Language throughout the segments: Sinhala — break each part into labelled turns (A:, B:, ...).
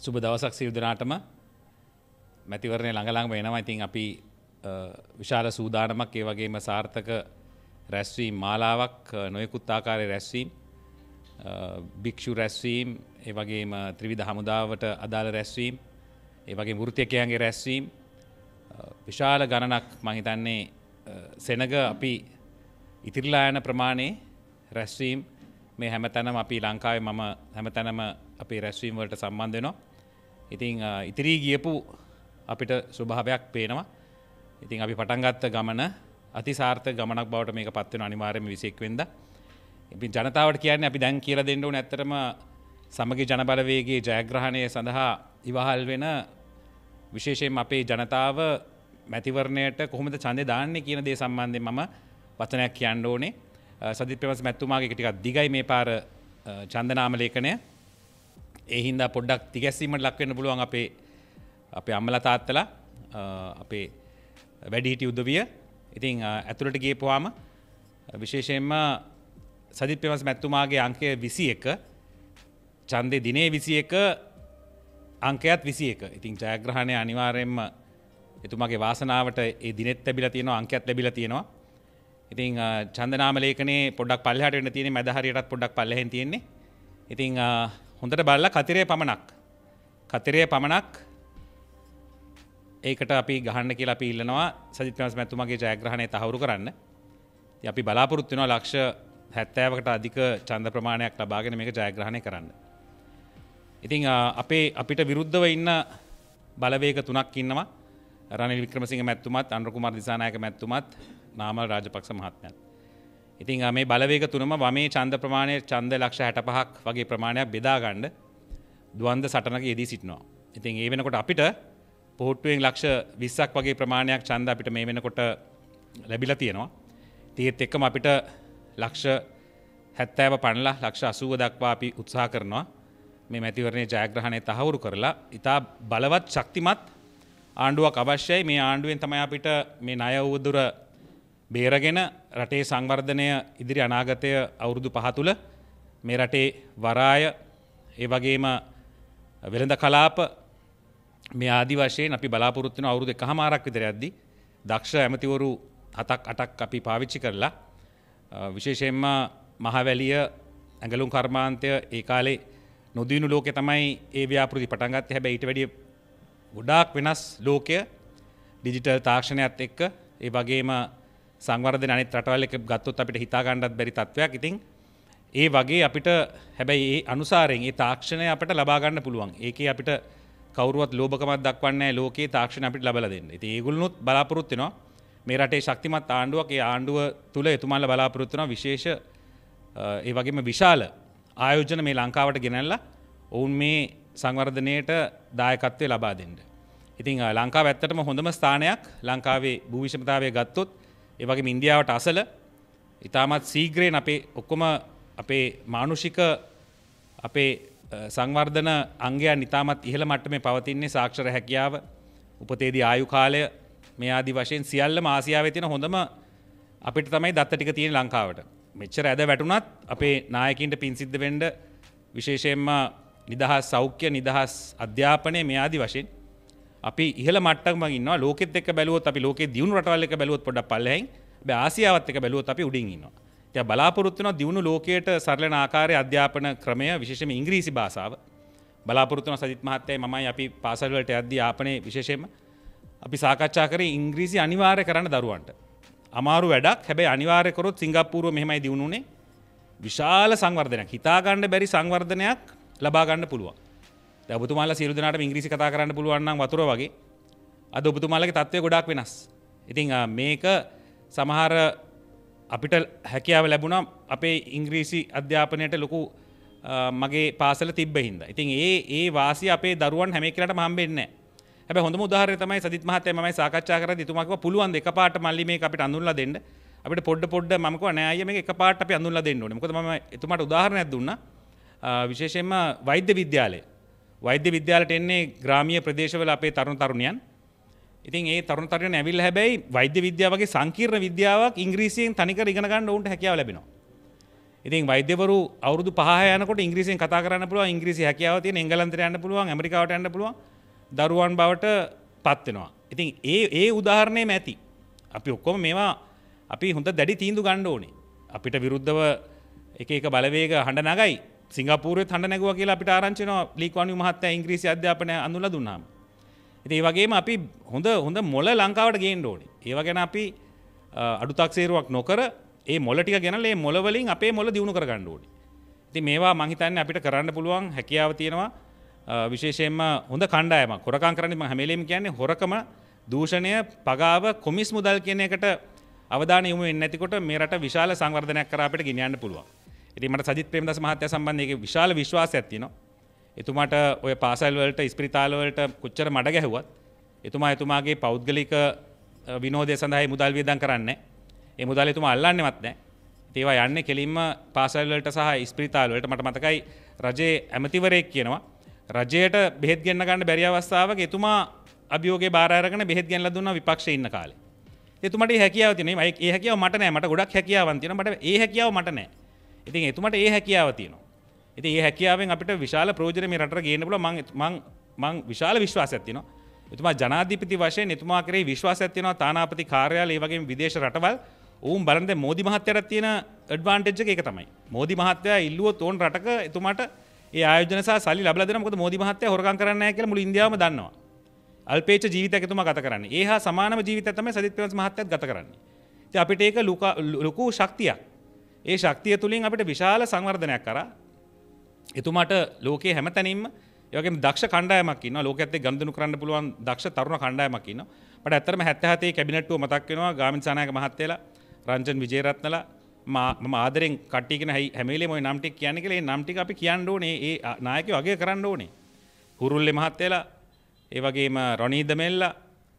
A: සුබ දවසක් සියලු දෙනාටම මැතිවරණය ළඟ වෙනවා. ඉතින් අපි විශාල සූදානමක් ඒ වගේම සාර්ථක රැස්වීම් මාලාවක් නොයෙකුත් ආකාරයේ රැස්වීම් භික්ෂු රැස්වීම් ඒ වගේම ත්‍රිවිධ හමුදාවට අදාළ රැස්වීම් ඒ වගේම වෘත්තීයකයන්ගේ රැස්වීම් විශාල ගණනක් මම හිතන්නේ සෙනග අපි ඉතිරිලා යන ප්‍රමාණයේ රැස්වීම් මේ හැමතැනම අපි ලංකාවේ මම හැමතැනම අපේ රැස්වීම් වලට සම්බන්ධ වෙනවා. ඉතින් ඉතිරී ගියපු අපිට ස්වභාවයක් පේනවා. ඉතින් අපි පටන් ගත්ත ගමන අතිසාර්ථක ගමනක් බවට මේක පත් වෙන අනිවාර්යයෙන්ම 21 වෙනිදා. ඉතින් ජනතාවට කියන්නේ අපි දැන් කියලා දෙන්න ඕනේ ඇත්තටම සමගි ජන බලවේගයේ ජයග්‍රහණය සඳහා ඉවහල් වෙන විශේෂයෙන්ම අපේ ජනතාව මැතිවරණයට කොහොමද ඡන්දේ දාන්නේ කියන දේ සම්බන්ධයෙන් මම වචනයක් කියන්න ඕනේ. සජිත් ප්‍රේමදාස මැතිතුමාගේ එක ටිකක් දිගයි මේ පාර ඡන්ද නාම ලේඛනය. ඒ හින්දා පොඩ්ඩක් තිගැස්සීමට ලක් වෙන්න පුළුවන් අපේ අම්මලා තාත්තලා අපේ වැඩිහිටි උදවිය. ඉතින් ඇතුළට ගියපුවාම විශේෂයෙන්ම සජිත් ප්‍රේමදාස මැතිතුමාගේ අංකය 21 ඡන්දේ දිනේ 21 අංකයත් 21. ඉතින් ජයග්‍රහණය අනිවාර්යයෙන්ම එතුමාගේ වාසනාවට ඒ දිනෙත් ලැබිලා තියෙනවා අංකයත් ලැබිලා තියෙනවා. ඉතින් ඡන්ද නාම ලේඛනයේ පොඩ්ඩක් පල්ලෙහාට වෙන්න තියෙන්නේ මැද හරියටත් පොඩ්ඩක් පල්ලෙහෙන් තියෙන්නේ. ඉතින් හොඳට බලලා කතරේ පමණක් ඒකට අපි ගහන්න කියලා අපි ඉල්ලනවා සජිත් ප්‍රේමදාස මැතිතුමාගේ ජයග්‍රහණය තහවුරු කරන්න. ඉතින් අපි බලාපොරොත්තු වෙනවා ලක්ෂ 70කට අධික ඡන්ද ප්‍රමාණයක් ලබාගෙන මේක ජයග්‍රහණය කරන්න. ඉතින් අපිට විරුද්ධව ඉන්න බලවේග තුනක් ඉන්නවා. රනිල් වික්‍රමසිංහ මැතිතුමත් අනුර කුමාර දිසානායක මැතිතුමත් නාමල් රාජපක්ෂ මහත්මයාත්. ඉතින් මේ බලවේග තුනම වමේ ඡන්ද ප්‍රමාණය ඡන්ද ලක්ෂ 65ක් වගේ ප්‍රමාණයක් බෙදා ගන්න දුවන්ද සටනක යෙදී සිටිනවා. ඉතින් ඒ වෙනකොට අපිට පොහොට්ටුවෙන් ලක්ෂ 20ක් වගේ ප්‍රමාණයක් ඡන්ද අපිට මේ වෙනකොට ලැබිලා තියෙනවා. ඒත් එක්කම අපිට ලක්ෂ 70 පනලා ලක්ෂ 80 දක්වා අපි උත්සාහ කරනවා මේ මැතිවරණයේ ජයග්‍රහණය තහවුරු කරලා ඉතා බලවත් ශක්තිමත් ආණ්ඩුවක් අවශ්‍යයි. මේ ආණ්ඩුවෙන් තමයි අපිට මේ ණය උවදුර බේරගෙන රටේ සංවර්ධනය ඉදිරි අනාගතය අවුරුදු 5 තුල මේ රටේ වරාය ඒ වගේම වෙළඳ කලාප මේ ආදි වශයෙන් අපි බලාපොරොත්තු වෙන අවුරුදු 1කමාරක් විතර යද්දී දක්ෂ ඇමතිවරු 7ක් 8ක් අපි පාවිච්චි කරලා විශේෂයෙන්ම මහවැලිය ඇඟලුම් කර්මාන්තය ඒ කාලේ නොදිනු ලෝකේ තමයි ඒ ව්‍යාපෘති පටන් ගත්තේ. හැබැයි ඊට වැඩිය ගොඩාක් වෙනස් ලෝකය ඩිජිටල් තාක්ෂණයත් එක්ක ඒ වගේම සංවර්ධන අනිත් රටවල් එක ගත්තොත් අපිට හිතා ගන්නත් බැරි තත්වයක්. ඉතින් ඒ වගේ අපිට හැබැයි ඒ අනුසාරයෙන් ඒ තාක්ෂණය අපිට ලබා ගන්න පුළුවන්. ඒකේ අපිට කවුරුවත් ලෝභකමක් දක්වන්නේ නැහැ ලෝකේ තාක්ෂණ අපිට ලබා දෙන්න. ඉතින් ඒගොල්ලොත් බලාපොරොත්තු වෙනවා මේ රටේ ශක්තිමත් ආණ්ඩුවක් ඒ ආණ්ඩුව තුල එතුමාලා බලාපොරොත්තු වෙනවා විශේෂ ඒ වගේම විශාල ආයෝජන මේ ලංකාවට ගෙනල්ලා ඔවුන් මේ සංවර්ධනයට දායකත්වය ලබා දෙන්න. ඉතින් ලංකාව ඇත්තටම හොඳම ස්ථානයක් ලංකාවේ භූ විෂමතාවය ගත්තොත් ඒ වගේම ඉන්දියාවට අසල ඉතාමත් ශීඝ්‍රයෙන් අපේ ඔක්කොම අපේ මානුෂික අපේ සංවර්ධන අංගයන් ඉතාමත් ඉහළ මට්ටමේ පවතින්නේ සාක්ෂර හැකියාව උපතේදී ආයු කාලය මේ ආදි වශයෙන් සියල්ලම ආසියාවේ තියෙන හොඳම අපිට තමයි දත්ත ටික තියෙන ලංකාවට. මෙච්චර ඇද වැටුණත් අපේ නායකින්ට පින් සිද්ධ වෙන්න විශේෂයෙන්ම නිදහස් සෞඛ්‍ය නිදහස් අධ්‍යාපනය මේ ආදි වශයෙන් අපි ඉහළ මට්ටමක ඉන්නවා. ලෝකෙත් එක්ක බැලුවොත් අපි ලෝකේ දියුණු රටවල් එක්ක බැලුවොත් පොඩ්ඩක් පල්ලෙහින්. හැබැයි ආසියාවත් එක්ක බැලුවොත් අපි උඩින් ඉන්නවා. ඉතින් බලාපොරොත්තු වෙනවා දියුණු ලෝකයට සරලන ආකාරයේ අධ්‍යාපන ක්‍රමය විශේෂයෙන්ම ඉංග්‍රීසි භාෂාව බලාපොරොත්තු වෙන සජිත් මහත්තයයි මමයි අපි පාසල් වලට යද්දී යාපනයේ විශේෂයෙන්ම අපි සාකච්ඡා කරේ ඉංග්‍රීසි අනිවාර්ය කරන්න දරුවන්ට. අමාරු වැඩක්. හැබැයි අනිවාර්ය කරොත් සිංගප්පූරුව මෙහෙමයි දියුණුනේ. විශාල සංවර්ධනයක් හිතා ගන්න බැරි සංවර්ධනයක් ලබා ගන්න පුළුවන්. දැන් ඔබතුමාලා සියලු දෙනාටම ඉංග්‍රීසි කතා කරන්න පුළුවන් නම් වතුර වගේ. අද ඔබතුමාලගේ තත්ත්වය ගොඩාක් වෙනස්. ඉතින් මේක සමහර අපිට හැකියාව ලැබුණා අපේ ඉංග්‍රීසි අධ්‍යාපනයට ලොකු මගේ පාසල තිබ්බ හින්දා. ඉතින් ඒ වාසිය අපේ දරුවන් හැම එකකටම හම්බෙන්නේ නැහැ. හැබැයි හොඳම උදාහරණය තමයි සජිත් මහත්තයා මමයි සාකච්ඡා කරද්දී එතුමා කිව්වා පුළුවන් ද එකපාරට මල්ලි මේක අපිට අඳුන්ලා දෙන්න. අපිට පොඩ්ඩ මම කිව්වා නෑ අයියා මේක එකපාරට අපි අඳුන්ලා දෙන්න ඕනේ. මොකද මම එතුමාට උදාහරණයක් දුන්නා. විශේෂයෙන්ම වෛද්‍ය විද්‍යාලය. වෛද්‍ය විද්‍යාලයට එන්නේ ග්‍රාමීය ප්‍රදේශවල අපේ තරුණ තරුණියන්. ඉතින් ඒ තරුණ තරුණියන් ඇවිල්ලා හැබැයි වෛද්‍ය විද්‍යාව වගේ සංකීර්ණ විද්‍යාවක් ඉංග්‍රීසියෙන් තනිකර ඉගෙන ගන්න ඕන්ට හැකියාව ලැබෙනවා. ඉතින් වෛද්‍යවරු අවුරුදු 5 යනකොට ඉංග්‍රීසියෙන් කතා කරන්න පුළුවන්, ඉංග්‍රීසි හැකියාව තියෙන, එංගලන්තයට යන්න පුළුවන්, ඇමරිකාවට යන්න පුළුවන් දරුවන් බවට පත් වෙනවා. ඉතින් ඒ උදාහරණෙම ඇති. අපි ඔක්කොම මේවා අපි හොඳ දැඩි තීන්දුව ගන්න ඕනේ. අපිට විරුද්ධව එක බලවේග හඬ නගයි. සිංගප්පූරුවෙත් හඬ නැගුවා කියලා අපිට ආරංචි වෙනවා ලී කුවන් යු මහත්තයා ඉංග්‍රීසි අධ්‍යාපනය අඳුනලා දුන්නාම. ඉතින් ඒ වගේම අපි හොඳ මොළ ලංකාවට ගේන්න ඕනේ. ඒව ගැන අපි අඩුතාක්සේරුවක් නොකර ඒ මොළ ටික ගෙනලා ඒ මොළ වලින් අපේ මොළ දියුණු කරගන්න ඕනේ. ඉතින් මේවා මං හිතන්නේ අපිට කරන්න පුළුවන් හැකියාව තියෙනවා. විශේෂයෙන්ම හොඳ කණ්ඩායමක්. හොරකම් කරන්නේ මම හැම වෙලෙම කියන්නේ හොරකම, දූෂණය, පගාව, කොමිස් මුදල් කියන එකට අවධානය යොමු වෙන්නේ නැතිකොට මේ රට විශාල සංවර්ධනයක් කරා අපිට ගෙනියන්න පුළුවන්. ඉතින් මට සජිත් ප්‍රේමදාස මහත්තයා සම්බන්ධයෙන් ඒකේ විශාල විශ්වාසයක් තියෙනවා. එතුමාට ඔය පාසල් වලට, ඉස්පිරිතාල වලට කොච්චර මඩ ගැහුවත් එතුමාගේ පෞද්ගලික විනෝදය සඳහා මුදල් වියදම් කරන්නේ නැහැ. ඒ මුදල් එතුමා අල්ලන්නේවත් නැහැ. ඒවා යන්නේ කෙලින්ම පාසල් වලට සහ ඉස්පිරිතාල වලට. මට මතකයි රජයේ ඇමතිවරයෙක් කියනවා රජයට බෙහෙත් ගෙන්න ගන්න බැරි අවස්ථාවක එතුමා අභියෝගේ බාර අරගෙන බෙහෙත් ගෙනලා දුන්නා විපක්ෂයේ ඉන්න කාලේ. එතුමාට ඒ හැකියාව තියෙනවා. ඒ හැකියාව මට නැහැ. මට ගොඩක් හැකියාවන් තියෙනවා. මට ඒ හැකියාව මට නැහැ. ඉතින් එතුමාට ඒ හැකියාව තියෙනවා. ඉතින් ඒ හැකියාවෙන් අපිට විශාල ප්‍රයෝජන මේ රටට ගේන්න පුළුවන්. මං විශාල විශ්වාසයක් තියෙනවා. එතුමා ජනාධිපති වශයෙන් එතුමා කරේ විශ්වාසයක් තියෙනවා. තානාපති කාර්යාලය, ඒ වගේම විදේශ රටවල් ඔවුන් බලන දැන් මෝදි මහත්තයාට තියෙන ඇඩ්වාන්ටේජ් එක ඒක තමයි. මෝදි මහත්තයා ඉල්ලුවොත් ඕන රටක එතුමාට ඒ ආයෝජන සහ සල්ලි ලබලා දෙනවා. මොකද මෝදි මහත්තයා හොරකම් කරන්නේ නැහැ කියලා මුළු ඉන්දියාවම දන්නවා. අල්පේච්ඡ ජීවිතයක් එතුමා ගත කරන්නේ. ඒ හා සමානම ජීවිතයක් තමයි සජිත් ප්‍රේමදාස මහත්තයාත් ගත කරන්නේ. ඉතින් අපිට ඒක ලොකු ශක්තියක්. ඒ ශක්තිය තුලින් අපිට විශාල සංවර්ධනයක් කරා එතුමාට ලෝකයේ හැමතැනින්ම ඒ වගේම දක්ෂ කණ්ඩායමක් ඉන්නවා. ලෝකයේත් එක්ක ගනුදෙනු කරන්න පුළුවන් දක්ෂ තරුණ කණ්ඩායමක් ඉන්නවා. මට ඇත්තටම 77 කැබිනට්ටුව මතක් වෙනවා. ගාමිණී සානායක මහත්තයලා, රංජන් විජේරත්නලා මම ආදරෙන් කට්ටිය කියන හැම වෙලේම ওই නම් ටික කියන්නේ කියලා. ඒ නම් ටික අපි කියන්න ඕනේ. ඒ නායකයෝ අගය කරන්න ඕනේ. හුරුල්ලේ මහත්තයලා, ඒ වගේම රොනීද මෙල්ලා,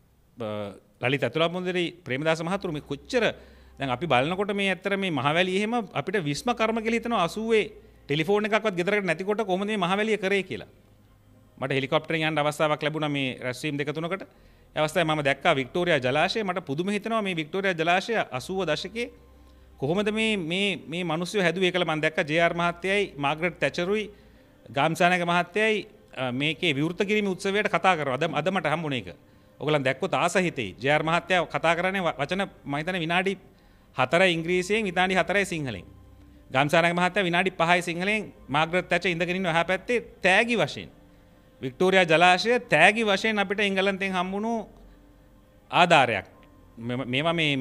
A: ලලිත අතුලපොන්දරි, ප්‍රේමදාස මහතුරු මේ කොච්චර දැන් අපි බලනකොට මේ ඇත්තට මේ මහවැලිය එහෙම අපිට විස්ම කර්ම කියලා හිතනවා 80 ටෙලිෆෝන් එකක්වත් ගෙදරකට නැතිකොට කොහොමද මේ මහවැලිය කරේ කියලා. මට හෙලිකොප්ටරෙන් යන්න අවස්ථාවක් ලැබුණා මේ රැස්වීම් දෙක තුනකට. ඒ අවස්ථාවේ මම දැක්කා වික්ටෝරියා ජලාශය. මට පුදුම හිතෙනවා මේ වික්ටෝරියා ජලාශය 80 දශකයේ කොහොමද මේ මිනිස්සු හැදුවේ කියලා. මම දැක්කා ජේ.ආර් මහත්තයයි, මාග්‍රට් තැචරුයි, ගාම්සානක මහත්තයයි මේකේ විවෘත කිරීම උත්සවයට කතා කරනවා. අද මට හම්බුනේ ඒක. ඔයගලන් දැක්කොත් ආස හිතෙයි. ජේ.ආර් මහත්තයා කතා කරන්නේ වචන මම හිතන්නේ විනාඩි 4යි ඉංග්‍රීසියෙන්, විනාඩි 4යි සිංහලෙන්. ගාම්සානක මහත්තයා විනාඩි 5යි සිංහලෙන්, මාග්‍රට් තැචර් ඉඳගෙන ඉන්න එහා පැත්තේ තෑගි වශයෙන් වික්ටෝරියා ජලාශය තෑගි වශයෙන් අපිට එංගලන්තෙන් හම්බුණු ආධාරයක්. මේවා මේ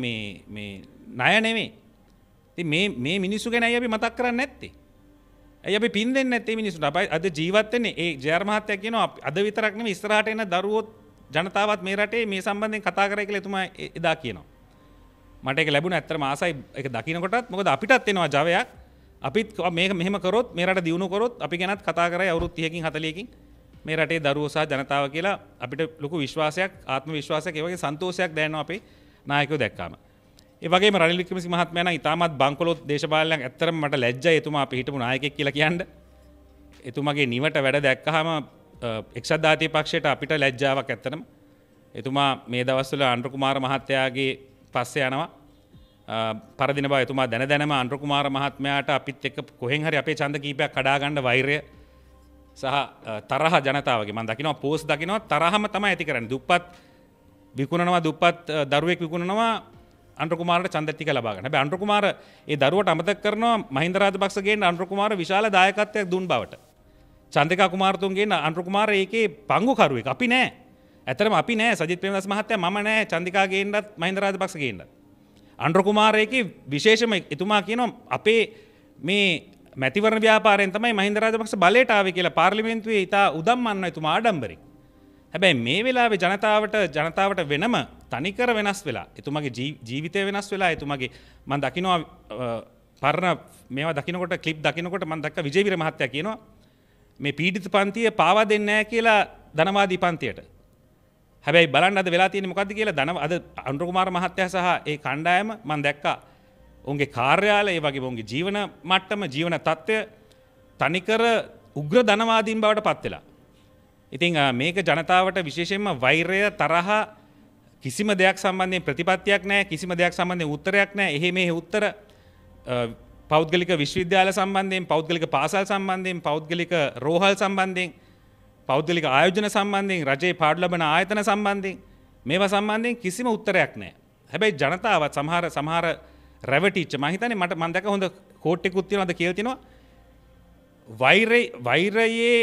A: ණය නෙමෙයි. ඉතින් මේ මිනිස්සු ගැන අය අපි මතක් කරන්නේ නැත්තේ. ඇයි අපි පින් දෙන්නේ නැත්තේ මිනිස්සුන්ට? අපි අද ජීවත් වෙන්නේ ඒ ජේ.ආර් මහත්තයා කියනවා අද විතරක් නෙමෙයි ඉස්සරහට එන දරුවොත් ජනතාවත් මේ රටේ මේ සම්බන්ධයෙන් කතා කරයි කියලා එතුමා එදා කියනවා. මට ඒක ලැබුණා ඇත්තටම ආසයි ඒක දකින්නකොටත්. මොකද අපිටත් එනවා ජවයක්. අපිත් මේක මෙහෙම කරොත් මේ රට දියුණු කරොත් අපි ගැනත් කතා කරයි අවුරුදු 30කින් 40කින් මේ රටේ දරුවෝ සහ ජනතාව කියලා අපිට ලොකු විශ්වාසයක්, ආත්ම විශ්වාසයක්, ඒ වගේ සන්තෝෂයක් දැනෙනවා අපේ නායකයෝ දැක්කාම. ඒ වගේම රනිල් වික්‍රමසිංහ මහත්මයා නම් ඉතාමත් බංකොලොත් දේශපාලනයක්. ඇත්තටම මට ලැජ්ජයි එතුමා අපි හිටපු නායකයෙක් කියලා කියන්න. එතුමාගේ නිවට වැඩ දැක්කහම එක්සත් ජාතික පක්ෂයට අපිට ලැජ්ජාවක් ඇත්තටම. එතුමා මේ දවස්වල අනුර කුමාර මහත්තයාගේ පස්සේ යනවා. පරදින බව එතුමා දැනම අනුර කුමාර මහත්මයාට අපිත් එක්ක කොහෙන් හරි අපේ ඡන්ද කීපයක් කඩා ගන්න වෛරය සහ තරහ ජනතාවගේ මම දකිනවා පෝස්ට් දකිනවා තරහම තමයි ඇති කරන්නේ. දුප්පත් විකුණනවා, දුප්පත් දරුවෙක් විකුණනවා අනුර කුමාරට ඡන්ද ටික ලබා ගන්න. හැබැයි අනුර කුමාර ඒ දරුවට අමතක කරනවා මහින්ද රාජපක්ෂ ගේන අනුර කුමාර විශාල දායකත්වයක් දුන් බවට. චන්ද්‍රිකා කුමාරතුංග ගේන අනුර කුමාර ඒකේ පංගුකරුවෙක්. අපි නෑ. ඇත්තටම අපි නෑ. සජිත් ප්‍රේමදාස මහත්තයා මම නෑ. චන්ද්‍රිකා ගේන්නත් මහින්ද රාජපක්ෂ ගේන්නත්. අනුර කුමාර ඒකේ විශේෂම එතුමා කියනවා අපේ මේ මැතිවරණ ව්‍යාපාරයෙන් තමයි මහින්ද රාජපක්ෂ බලයට ආවේ කියලා පාර්ලිමේන්තුවේ ඉතා උදම්මන්න එතුමා ආඩම්බරෙක්. හැබැයි මේ වෙලාවේ ජනතාවට වෙනම තනිකර වෙනස් වෙලා එතුමාගේ ජීවිතය වෙනස් වෙලා එතුමාගේ මම දකිනවා පරණ මේවා දකින්නකොට ක්ලිප් දකින්නකොට මම දැක්ක විජේවීර මහත්තයා කියනවා මේ පීඩිත පන්තිය පාවා දෙන්නේ නැහැ කියලා ධනවාදී පන්තියට. හැබැයි බලන්න අද වෙලා තියෙන්නේ මොකද්ද කියලා අද අනුර කුමාර මහත්තයා සහ ඒ කණ්ඩායම මම දැක්කා උන්ගේ කාර්යාලය ඒ වගේම උන්ගේ ජීවන මට්ටම ජීවන තත්ත්වය තනිකර උග්‍ර ධනවාදීන් බවට පත් වෙලා. ඉතින් මේක ජනතාවට විශේෂයෙන්ම වෛරය තරහ කිසිම දෙයක් සම්බන්ධයෙන් ප්‍රතිපත්තියක් නැහැ, කිසිම දෙයක් සම්බන්ධයෙන් උත්තරයක් නැහැ. එහෙ මෙහෙ උත්තර පෞද්ගලික විශ්වවිද්‍යාල සම්බන්ධයෙන්, පෞද්ගලික පාසල් සම්බන්ධයෙන්, පෞද්ගලික රෝහල් සම්බන්ධයෙන්, පෞද්ගලික ආයෝජන සම්බන්ධයෙන්, රජයේ පාඩු ලබන ආයතන සම්බන්ධයෙන් මේවා සම්බන්ධයෙන් කිසිම උත්තරයක් නැහැ. හැබැයි ජනතාවත් සමහර රැවටිච්ච මම හිතන්නේ මම දැක්ක හොඳ කෝට් එකකුත් තියෙනවාද කියලා තියෙනවා. වෛරයේ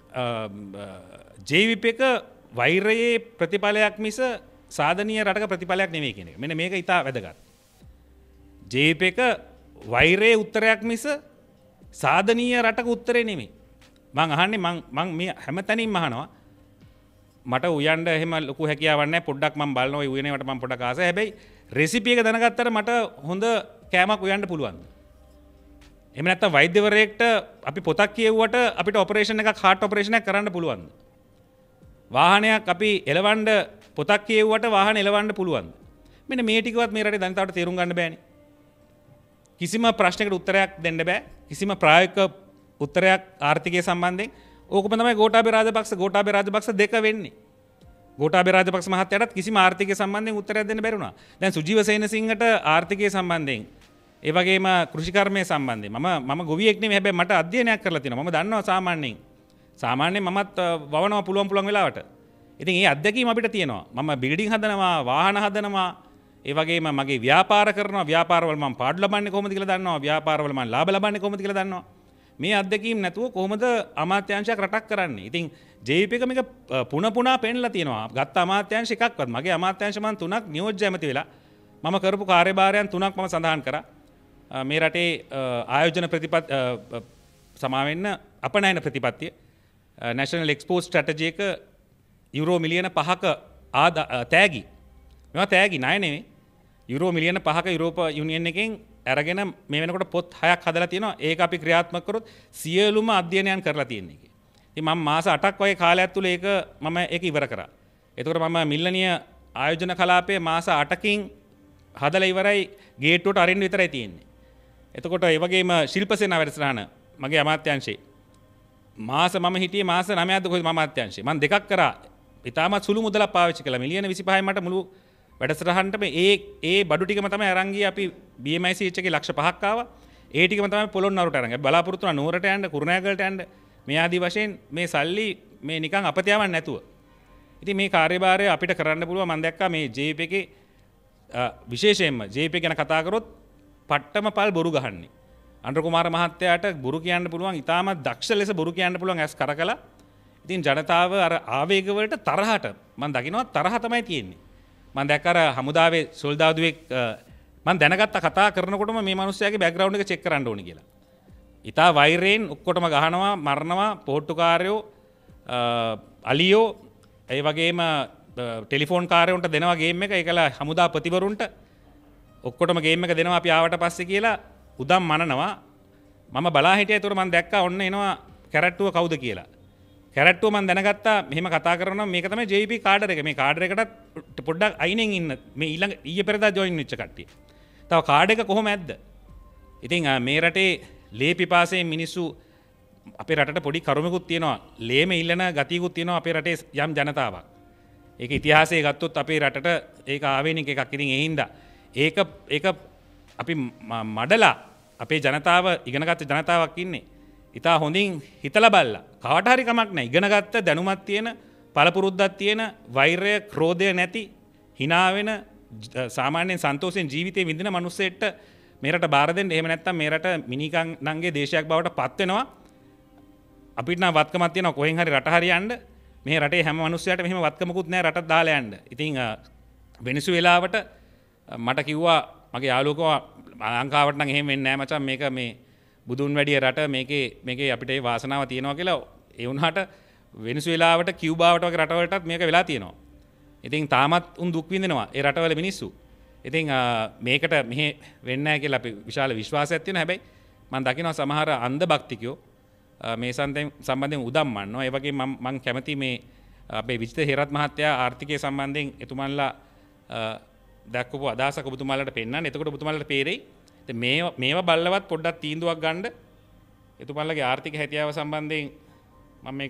A: ජීවිපේක වෛරයේ ප්‍රතිඵලයක් මිස සාධනීය රටක ප්‍රතිඵලයක් නෙවෙයි කියන එක. මෙන්න මේක ඉතා වැදගත්. ජීවිපේක වෛරයේ උත්තරයක් මිස සාධනීය රටක උත්තරේ නෙමෙයි. මං අහන්නේ මං මේ හැමතැනින්ම අහනවා. මට උයන්න එහෙම ලොකු හැකියාවක් නැහැ. පොඩ්ඩක් මං බලනවා ඒ උයනේවට මං පොඩ්ඩක් ආසයි. හැබැයි රෙසිපි එක දැනගත්තට මට හොඳ කෑමක් උයන්න පුළුවන්. එහෙම නැත්නම් වෛද්‍යවරයෙක්ට අපි පොතක් කියවුවට අපිට ඔපරේෂන් එකක් හાર્ට් ඔපරේෂන් එකක් කරන්න පුළුවන්. වාහනයක් අපි එලවන්න පොතක් කියවුවට වාහන එලවන්න පුළුවන්. මෙන්න මේ ටිකවත් මේ රටේ ජනතාවට තේරුම් ගන්න බෑනේ. කිසිම ප්‍රශ්නයකට උත්තරයක් දෙන්න බෑ. කිසිම ප්‍රායෝගික උත්තරයක් ආර්ථිකය සම්බන්ධයෙන්. ඕකම තමයි ගෝඨාභය රාජපක්ෂ දෙක වෙන්නේ. ගෝඨාභය රාජපක්ෂ මහත්තයාටත් කිසිම ආර්ථිකය සම්බන්ධයෙන් උත්තරයක් දෙන්න බැරි වුණා. දැන් සුජීව සේනසිංහට ආර්ථිකය සම්බන්ධයෙන් ඒ වගේම කෘෂිකර්මය සම්බන්ධයෙන් මම ගොවියෙක් නෙමෙයි. හැබැයි මට අධ්‍යයනයක් කරලා තියෙනවා. මම දන්නවා සාමාන්‍යයෙන් මමත් වවනවා පුළුවන් වෙලාවට. ඉතින් මේ අත්දැකීම අපිට තියෙනවා. මම බිල්ඩින් හදනවා, වාහන හදනවා, ඒ වගේම මගේ ව්‍යාපාර කරනවා. ව්‍යාපාරවල මම පාඩු ලබන්නේ කොහොමද කියලා දන්නවා. ව්‍යාපාරවල මම ලාභ ලබන්නේ කොහොමද කියලා දන්නවා. මේ අත්දැකීම් නැතුව කොහොමද අමාත්‍යාංශයක් රටක් කරන්නේ? ඉතින් ජේපී එක මේක පුනා පෙන්නලා තියෙනවා. ගත්ත අමාත්‍යාංශ එකක්වත් මගේ අමාත්‍යාංශ මන් 3ක් නියෝජ්‍ය ඇමති වෙලා මම කරපු කාර්යභාරයන් 3ක් මම සඳහන් කරා. මේ රටේ ආයෝජන සමාවෙන්න අපනයන ප්‍රතිපත්තිය නැෂනල් එක්ස්පෝර්ට් ස්ට්‍රැටජි එක යුරෝ මිලියන 5ක තෑගි. මේවා තෑගි ණය නෙවෙයි. යුරෝ මිලියන 5ක යුරෝප යුනියන් එකෙන් අරගෙන මේ වෙනකොට පොත් 6ක් හදලා තියෙනවා. ඒක අපි ක්‍රියාත්මක කරොත් සියලුම අධ්‍යයනයන් කරලා තියෙන එක. ඉතින් මම මාස 8ක් වගේ කාලයක් තුල ඒක ඉවර කරා. එතකොට මම මිල්ලනීය ආයෝජන කලාපයේ මාස 8කින් හදලා ඉවරයි. ගේට්ටුවට අරින්න විතරයි තියෙන්නේ. එතකොට ඒ වගේම ශිල්පසේන වැඩසටහන මගේ අමාත්‍යාංශේ මම හිටියේ මාස 9ක්ද කොහෙද මම අමාත්‍යාංශේ මම දෙකක් කරා. ඉතාමත් සුළු මුදලක් පාවිච්චි කළා. මිලියන 25යි මට මුළු වැඩසටහනටම ඒ බඩු ටිකම තමයි අරන් ගියේ. අපි BMICH එකේ ලක්ෂ 5ක් ආවා. ඒ ටිකම තමයි පොළොන්නරුවට අරන් ගියා. බලාපොරොත්තු වුණා නුවරට යන්න, කුරුණෑගලට යන්න. මේ ආදී වශයෙන් මේ සල්ලි මේ නිකන් අපතියාවක් නැතුව. ඉතින් මේ කාර්යභාරය අපිට කරන්න පුළුවන්. මම දැක්කා මේ JP එකේ විශේෂයෙන්ම JP ගැන කතා කරොත් පට්ටම පල් බොරු ගහන්නේ. අනුර කුමාර මහත්තයාට බොරු කියන්න පුළුවන්. ඉතාමත් දක්ෂ ලෙස බොරු කියන්න පුළුවන් ඇස් කරකලා. ඉතින් ජනතාව අර ආවේග වලට තරහට මම දකිනවා තරහ තමයි තියෙන්නේ. මම දැක්ක අර හමුදාවේ සොල්දාදුවෙක් මම දැනගත්ත කතා කරනකොටම මේ මිනිස්යාගේ බෑග්ග්‍රවුන්ඩ් එක චෙක් කරන්න ඕනේ කියලා. ඉතා වෛරයෙන් ඔක්කොටම ගහනවා, මරනවා, පෝට්ටුකාරයෝ, අලියෝ, ඒ වගේම ටෙලිෆෝන් කාර්යවන්ට දෙනවා ගේම් එක. ඒකලා හමුදා ප්‍රතිවරුන්ට ඔක්කොටම ගේම් එක දෙනවා අපි ආවට පස්සේ කියලා උදම් මනනවා. මම බලා හිටියා. ඒතකොට මම දැක්කා ඔන්න එනවා කැරට්ටුව කවුද කියලා. කැරට්ටුව මම දැනගත්තා මෙහෙම කතා කරනවා මේක තමයි JP කාඩර් එක. මේ කාඩර් එකටත් පොඩ්ඩක් අයිනෙන් ඉන්න මේ ඊයේ පෙරදා ජොයින් වෙච්ච කට්ටිය. තව කාඩ් එක කොහොම ඇද්ද? ඉතින් මේ රටේ ලේ පිපාසයෙන් මිනිස්සු අපේ රටට පොඩි කරුමකුත් තියෙනවා. ලේම ඉල්ලන ගතියකුත් තියෙනවා අපේ රටේ යම් ජනතාවක්. ඒක ඉතිහාසයේ ගත්තොත් අපේ රටට ඒක ආවේනික එකක්. ඉතින් ඒ හින්දා ඒක අපි මඩලා අපේ ජනතාව ඉගෙනගත්ත ජනතාවක් ඉන්නේ. ඉතා හොඳින් හිතලා බලලා කාට හරි කමක් නැහැ. ඉගෙනගත්ත දැනුමක් තියෙන, පළපුරුද්දක් තියෙන, වෛරය, ක්‍රෝධය නැති, hina වෙන, සාමාන්‍යයෙන් සන්තෝෂයෙන් ජීවිතේ විඳින මිනිස්සෙට මේ රට බාර දෙන්න. එහෙම නැත්නම් මේ රට මිනිකන් නංගේ දේශයක් බවට පත් වෙනවා. අපිට නම් වත්කමක් තියෙනවා කොහෙන් හරි රට හරි යන්න. මේ රටේ හැම මිනිස්සයාට මෙහෙම වත්කමකුත් නැහැ රටත් දාලා යන්න. ඉතින් වෙනසුවෙලාවට මට කිව්වා මගේ යාළුවෝ ලංකාවට නම් එහෙම වෙන්නේ නැහැ මචං. මේක මේ බුදුන් වැඩිය රට මේකේ අපිට ඒ වාසනාව තියෙනවා කියලා. ඒ වුණාට වෙනසුවෙලාවට කිව්බාවට වගේ රටවලටත් මේක වෙලා තියෙනවා. ඉතින් තාමත් උන් දුක් විඳිනවා ඒ රටවල මිනිස්සු. ඉතින් මේකට මෙහෙ වෙන්නේ නැහැ කියලා අපි විශාල විශ්වාසයක් තියෙනවා. හැබැයි මම දකිනවා සමහර අන්ධ භක්තිකයෝ මේ සම්බන්ධයෙන් උදම් මන්නවා. ඒ වගේ මම කැමති මේ අපේ විජිත හේරත් මහත්තයා ආර්ථිකය සම්බන්ධයෙන් එතුමන්ලා දැක්කපු අදහසක් ඔබතුමාලට පෙන්නන්න. එතකොට ඔබතුමාලට පේරෙයි. මේවා බලලවත් පොඩ්ඩක් තීන්දුවක් ගන්න. එතුමාලගේ ආර්ථික හැකියාව සම්බන්ධයෙන් මම මේක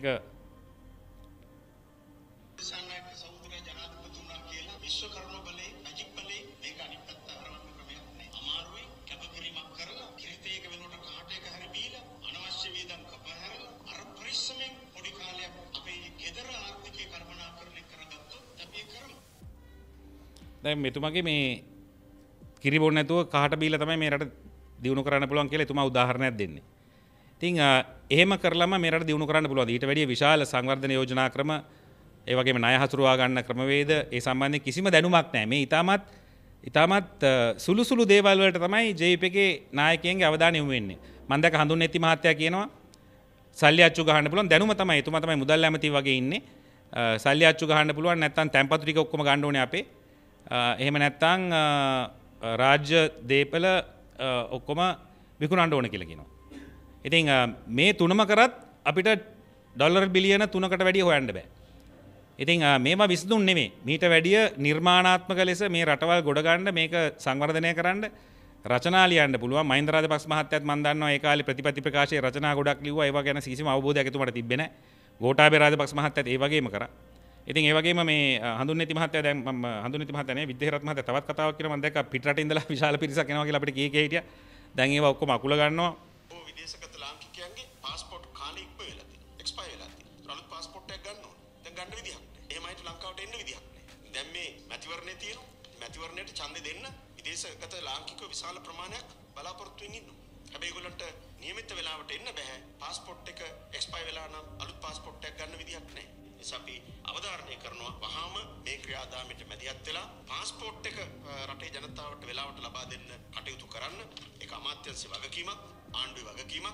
A: දැන් මෙතුමාගේ මේ කිරිබොන්න නැතුව කහට බීලා තමයි මේ රට දියුණු කරන්න පුළුවන් කියලා එතුමා උදාහරණයක් දෙන්නේ. ඉතින් එහෙම කරලම මේ රට දියුණු කරන්න පුළුවන්. ඊට වැඩිය විශාල සංවර්ධන යෝජනා ක්‍රම ඒ වගේම ණය හසුරුවා ගන්න ක්‍රමවේද ඒ සම්බන්ධයෙන් කිසිම දැනුමක් නැහැ. මේ ඊටමත් සුළු දේවල් වලට තමයි JVP එකේ නායකයන්ගේ අවධානය යොමු වෙන්නේ. මම දැක හඳුන්නෙති මහත්තයා කියනවා සල්ලි අච්චු ගහන්න පුළුවන් දැනුම තමයි. එතුමා තමයි මුදල් ඇමති වගේ ඉන්නේ. සල්ලි අච්චු ගහන්න පුළුවන් නැත්නම් තැන්පතු ටික ඔක්කොම ගන්න ඕනේ අපේ. එහෙම නැත්නම් රාජ්‍ය දීපල ඔක්කොම විකුණන්න ඕන කියලා කියනවා. ඉතින් මේ තුනම කරත් අපිට ඩොලර් බිලියන 3කට වැඩිය හොයන්න බෑ. ඉතින් මේවා විසඳුම් නෙමෙයි. මීට වැඩිය නිර්මාණාත්මක ලෙස මේ රටවල් ගොඩ ගන්න මේක සංවර්ධනය කරන්න රචනා ලියන්න පුළුවන්. මහින්ද රාජපක්ෂ මහත්තයාත් මම දන්නවා ඒ කාලේ ප්‍රතිපත්ති ප්‍රකාශයේ රචනා ගොඩක් ලිව්වා. ඒවා ගැන කිසිම අවබෝධයක් එතුමාට තිබ්බේ නැහැ. ගෝඨාභය රාජපක්ෂ මහත්තයාත් ඒ වගේම කරා. ඉතින් ඒ වගේම මේ හඳුන්නෙති මහත්තයා දැන් මම හඳුන්නෙති මහත්තයා නේ විද්‍යාරත් මහත්තයා තවත් කතාවක් කියලා මම දැක්කා පිටරට ඉඳලා විශාල පිරිසක් එනවා කියලා අපිට කී හිටියා. දැන් ඒවා ඔක්කොම අකුල ගන්නවා.
B: ඔය විදේශගත ලාංකිකයන්ගේ පාස්පෝර්ට් කාලේ ඉක්ම වෙලා තියෙනවා. එක්ස්පයර් වෙලා තියෙනවා. අලුත් පාස්පෝර්ට් එකක් ගන්න ඕනේ. දැන් ගන්න විදිහක් නැහැ. එහෙමයිට ලංකාවට එන්න විදිහක් නැහැ. දැන් මේ මැතිවරණේ තියෙනවා. මැතිවරණයට ඡන්දෙ දෙන්න විදේශගත ලාංකිකයෝ විශාල ප්‍රමාණයක් බලාපොරොත්තු වෙමින් ඉන්නවා. හැබැයි ඒගොල්ලන්ට නියමිත වෙලාවට එන්න බෑ. පාස්පෝර්ට් එක එක්ස්පයර් වෙලා නම් අලුත් පාස්පෝර්ට් එකක් ගන්න විදිහක් නැහැ. අපි අවධාරණය කරනවා වහාම මේ ක්‍රියාදාමයට මැදිහත් වෙලා පාස්පෝර්ට් එක රටේ ජනතාවට වෙලාවට ලබා දෙන්න කටයුතු කරන්න. ඒක අමාත්‍යාංශයේ වගකීමක්, ආණ්ඩුවේ වගකීමක්.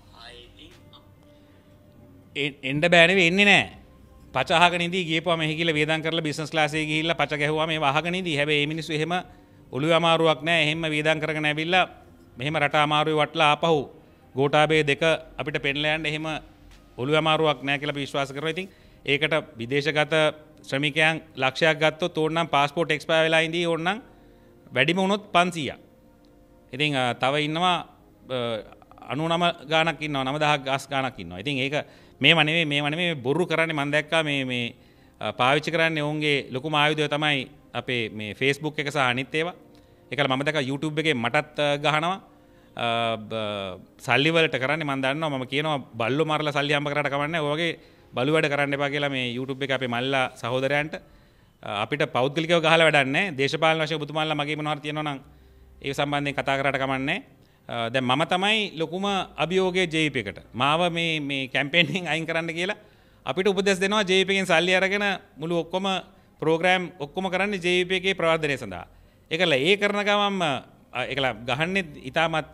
A: එන්න බෑ නෙවෙයි එන්නේ නැහැ. පච අහගෙන ඉඳී ගියපුවා මෙහි ගිහලා වේදම් කරලා බිස්නස් ක්ලාස් එකේ ගිහිල්ලා පච ගැහුවා මේව අහගෙන ඉඳී. හැබැයි මේ මිනිස්සු එහෙම ඔළුවේ අමාරුවක් නැහැ. එහෙම වේදම් කරගෙන ඇවිල්ලා මෙහෙම රට අමාරුවේ වටලා ආපහු ගෝඨාභය දෙක අපිට පෙන්ලා යන්න එහෙම ඔළුවේ අමාරුවක් නැහැ කියලා අපි විශ්වාස කරනවා. ඉතින් ඒකට විදේශගත ශ්‍රමිකයන් ලක්ෂයක් ගත්තොත් ඕනනම් පාස්පෝර්ට් එක්ස්පයර් වෙලා ඉඳී ඕනනම් වැඩිම වුණොත් 500ක්. ඉතින් තව ඉන්නවා 99 ගාණක් ඉන්නවා 9000 ගාස් ගාණක් ඉන්නවා. ඉතින් ඒක මේව නෙමෙයි බොරු කරන්නේ මම දැක්කා මේ පාවිච්චි කරන්නේ ඔවුන්ගේ ලොකුම ආයුධය තමයි අපේ මේ Facebook එක සහ අනිත් ඒවා. ඒකල මම දැක්කා YouTube එකේ මටත් ගහනවා සල්ලි වලට කරන්නේ මම දන්නවා මම කියනවා බල්ලෝ මරලා සල්ලි හම්බ කරාට කමන්නේ ඔය වගේ බලු වැඩ කරන්න එපා කියලා මේ YouTube එක අපේ මල්ලා සහෝදරයන්ට අපිට පෞද්ගලිකව ගහලා වැඩක් නැහැ. දේශපාලන වශයෙන් ඔබතුමාලා මගේ මොනවාරි තියෙනවා නම් ඒ සම්බන්ධයෙන් කතා කරාට කමන්නේ. දැන් මම තමයි ලොකුම අභියෝගයේ JVP එකට. මාව මේ කැම්පේනින් අයින් කරන්න කියලා අපිට උපදෙස් දෙනවා JVP එකෙන් සල්ලි අරගෙන මුළු ඔක්කොම ප්‍රෝග්‍රෑම් ඔක්කොම කරන්නේ JVP එකේ ප්‍රවර්ධනය සඳහා. ඒකල ඒ කරන ගමන්ම ඒකල ගහන්නේ ඊටමත්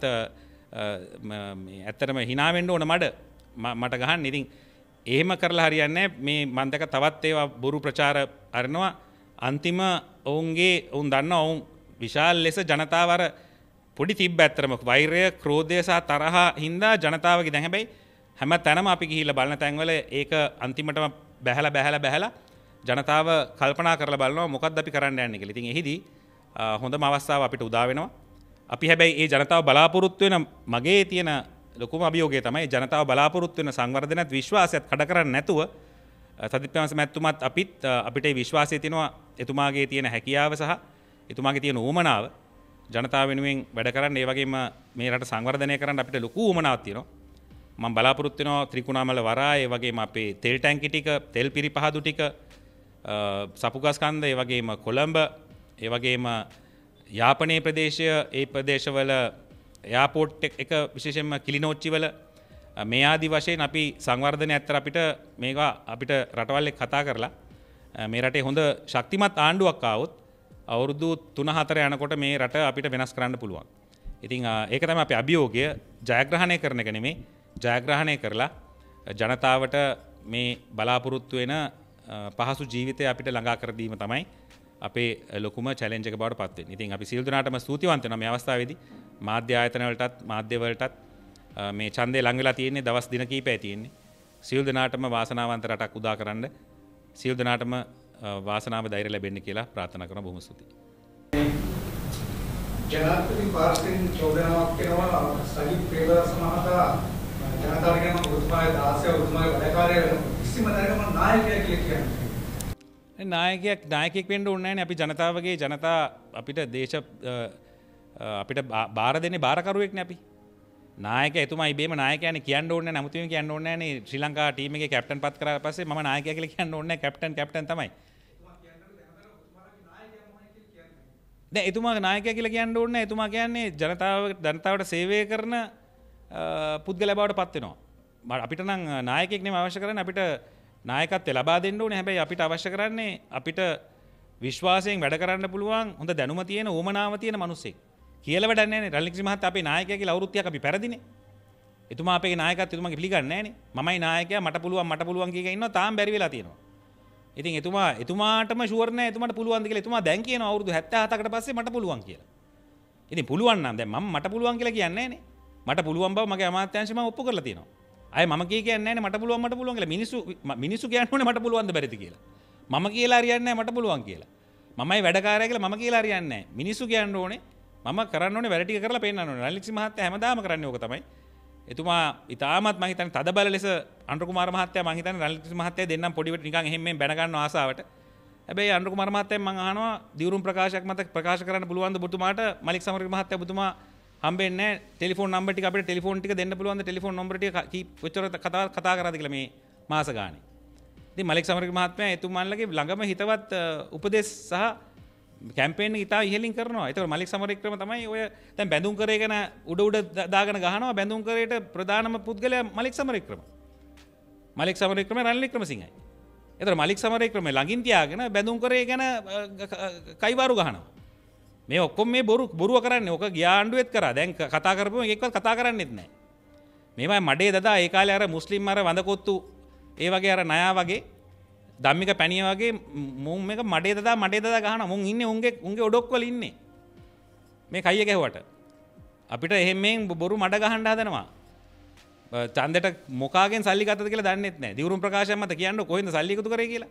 A: ඇත්තටම hina වෙන්න ඕන මට ගහන්න. ඉතින් එහෙම කරලා හරියන්නේ මේ මම දැක තවත් ඒවා බොරු ප්‍රචාර අරනවා. අන්තිම ඔවුන් දන්නවා ඔවුන් විශාල ලෙස ජනතාව අර පොඩි තිබ්බ ඇත්තරම වෛරය, ක්‍රෝධය සහ තරහ හින්දා ජනතාවගේ දැන් හැබැයි හැම තැනම අපි ගිහිල්ලා බලන තැන්වල ඒක අන්තිමටම බැහැලා ජනතාව කල්පනා කරලා බලනවා මොකක්ද අපි කරන්න යන්නේ කියලා. ඉතින් එහිදී හොඳම අවස්ථාව අපිට උදා වෙනවා. අපි හැබැයි ඒ ජනතාව බලාපොරොත්තු වෙන මගේ තියෙන ලොකුම අභියෝගය තමයි ජනතාව බලාපොරොත්තු වෙන සංවර්ධනයත් විශ්වාසයත් කඩ කරන්නේ නැතුව සදිත්‍යවංශ මැතිතුමත් අපිට විශ්වාසය තියෙනවා එතුමාගේ තියෙන හැකියාව සහ එතුමාගේ තියෙන උවමනාව ජනතාව වෙනුවෙන් වැඩ කරන්න. ඒ වගේම මේ රට සංවර්ධනය කරන්න අපිට ලොකු උවමනාවක් තියෙනවා. මම බලාපොරොත්තු වෙනවා ත්‍රිකුණාමල වරාය, ඒ වගේම අපේ තෙල් ටැංකි ටික, තෙල් පිරිපහදු ටික, සපුගස් කන්ද, ඒ වගේම කොළඹ, ඒ වගේම යාපනයේ ප්‍රදේශය, ඒ ප්‍රදේශවල එයාපෝට් එක විශේෂයෙන්ම කිලිනෝච්චි වල මේ ආදි වශයෙන් අපි සංවර්ධනය ඇත්තට මේවා අපිට රටවල් එක්ක කතා කරලා මේ රටේ හොඳ ශක්තිමත් ආණ්ඩුවක් ආවොත් අවුරුදු 3-4 යනකොට මේ රට අපිට වෙනස් කරන්න පුළුවන්. ඉතින් ඒක තමයි අපේ අභියෝගය. ජයග්‍රහණය කරන එක නෙමෙයි, ජයග්‍රහණය කරලා ජනතාවට මේ බලාපොරොත්තු වෙන පහසු ජීවිතය අපිට ළඟා කර දීම තමයි අපේ ලොකුම චැලෙන්ජ් එක බවට පත් වෙන්නේ. ඉතින් අපි සියලු දෙනාටම ස්තුතිවන්ත වෙනවා මේ අවස්ථාවේදී මාධ්‍ය ආයතන වලටත් මාධ්‍ය වලටත් මේ ඡන්දේ ලඟ වෙලා තියෙන්නේ දවස් දින කිහිපයක් තියෙන්නේ. සියලු දෙනාටම වාසනාවන්ත රටක් උදා කරන්න සියලු දෙනාටම වාසනාව ධෛර්ය ලැබෙන්න කියලා ප්‍රාර්ථනා කරන බොහොම ස්තුතියි.
C: ජනාධිපති පාර්ශ්වයෙන් චෝදනාවක් කරනවා සජිත් ප්‍රේමදාස මහතා ජනතාවට කියන උතුමාගේ 16 උතුමාගේ වැඩකාරය කිසිම තැනක මම නායකයෙක් කියලා කියන්නේ.
A: නායකයෙක් වෙන්න ඕනේ නැහැ නේ. අපි ජනතාවගේ අපිට අපිට බාර දෙන්නේ බාරකරුවෙක් නේ අපි. නායකයා එතුමා ඉබේම නායකයානේ කියන්න ඕනේ නැහැ. නමුත් කියන්න ඕනේ නැහැ නේ. ශ්‍රී ලංකා ටීම් එකේ කැප්ටන් පත් කරලා පස්සේ මම නායකයා කියලා කියන්න ඕනේ නැහැ. කැප්ටන් තමයි. දැන් එතුමා නායකයා කියලා කියන්න ඕනේ නැහැ. එතුමා කියන්නේ ජනතාවට සේවය කරන පුද්ගලයා බවට පත් වෙනවා. අපිට නම් නායකයෙක් නෙමෙයි අවශ්‍ය කරන්නේ. අපිට නායකත්වය ලබා දෙන්න ඕනේ. හැබැයි අපිට අවශ්‍ය කරන්නේ අපිට විශ්වාසයෙන් වැඩ කරන්න පුළුවන් හොඳ දැනුම තියෙන ඕමනාව තියෙන මිනිස්සෙක්. කියලා වැඩක් නැහැ නේ. රනිල් වික්‍රමසිංහ මහත්තයා අපේ නායකයා කියලා අවුරුදු 30ක් අපි පෙරදිනේ. එතුමා අපේ නායකත්වය එතුමාගේ පිළිගන්නේ නැහැ නේ. මමයි නායකයා මට පුළුවන් කියගෙන ඉන්නවා තාම බැරි වෙලා තියෙනවා. ඉතින් එතුමාටම ෂුවර් නැහැ එතුමාට පුළුවන්ද කියලා. එතුමා දැන් කියනවා අවුරුදු 77කට පස්සේ මට පුළුවන් කියලා. ඉතින් පුළුවන් නම් දැන් මම මට පුළුවන් කියලා කියන්නේ නැහැ නේ. මට පුළුවන් බව මගේ අමාත්‍යාංශය මම ඔප්පු කරලා තියෙනවා. අය මම කියන්නේ නැහැ නේ මට පුළුවන් කියලා. මිනිස්සු කියන්නේ මට පුළුවන්ද බැරිද කියලා. මම කියලා හරියන්නේ නැහැ මට පුළුවන් කියලා. මමයි වැඩකාරයා කියලා මම කියලා හරියන්නේ නැහැ. මිනිස්සු කියන්න ඕනේ මම කරන්න ඕනේ වැඩ ටික කරලා පෙන්නන්න ඕනේ. රනිල් වික්‍රමසිංහ මහත්තයා හැමදාම කරන්නේ ඕක තමයි. එතුමා ඉතාමත් මම හිතන්නේ තද බල ලෙස අනුර කුමාර මහත්තයා මම හිතන්නේ රනිල් වික්‍රමසිංහ මහත්තයා දෙන්නම් පොඩිවට නිකන් එහෙම මෙහෙම බැන ගන්න ආසාවට. හැබැයි අනුර කුමාර මහත්තයා මම අහනවා දියුරුම් ප්‍රකාශයක් මත ප්‍රකාශ කරන්න පුළුවන් ද ඔබතුමාට මලික් සමරවීර මහත්තයා ඔබතුමා හම්බෙන්නේ නැහැ ටෙලිෆෝන් නම්බර් ටික අපිට ටෙලිෆෝන් ටික දෙන්න පුළුවන් ද ටෙලිෆෝන් නම්බර් ටික කොච්චර කතා කරාද කියලා මේ මාස ගානේ. ඉතින් මලික් සමරවීර මහත්මයා එතුමාන්ලගේ ළඟම හිතවත් උපදෙස් සහ කැම්පේන් එක ඉතා ඉහළින් කරනවා. ඒතකොට මලික් සමරවික්‍රම තමයි ඔය දැන් බැඳුම් කරේ ගැන උඩ දාගෙන ගහනවා. බැඳුම් කරේට ප්‍රධානම පුද්ගලයා මලික් සමරවික්‍රම. මලික් සමරවික්‍රම රනිල් වික්‍රමසිංහයි. ඒතකොට මලික් සමරවික්‍රම ළඟින් තියාගෙන බැඳුම් කරේ ගැන කයිවාරු ගහනවා. මේ ඔක්කොම මේ බොරුව කරන්නේ. ඔක ගියා ආණ්ඩුවෙත් කරා. දැන් කතා කරපුවම එකක්වත් කතා කරන්නේත් නැහැ. මේවා මඩේ දදා ඒ කාලේ අර මුස්ලිම් අර වඳකොත්තු ඒ වගේ අර නයා වගේ ධම්මික පැණිය වගේ මුන් මේක මඩේ දදා ගහනවා. මුන් ඉන්නේ උන්ගේ ඔඩොක්වල ඉන්නේ. මේ කයිය ගැහුවට. අපිට එහෙම මෙන් බොරු මඩ ගහන්න හදනවා. ඡන්දෙට මොකාගෙන් සල්ලි ගත්තද කියලා දන්නෙත් නැහැ. දිවුරුම් ප්‍රකාශයක් මත කියන්නේ කොහෙන්ද සල්ලි එකතු කරේ කියලා.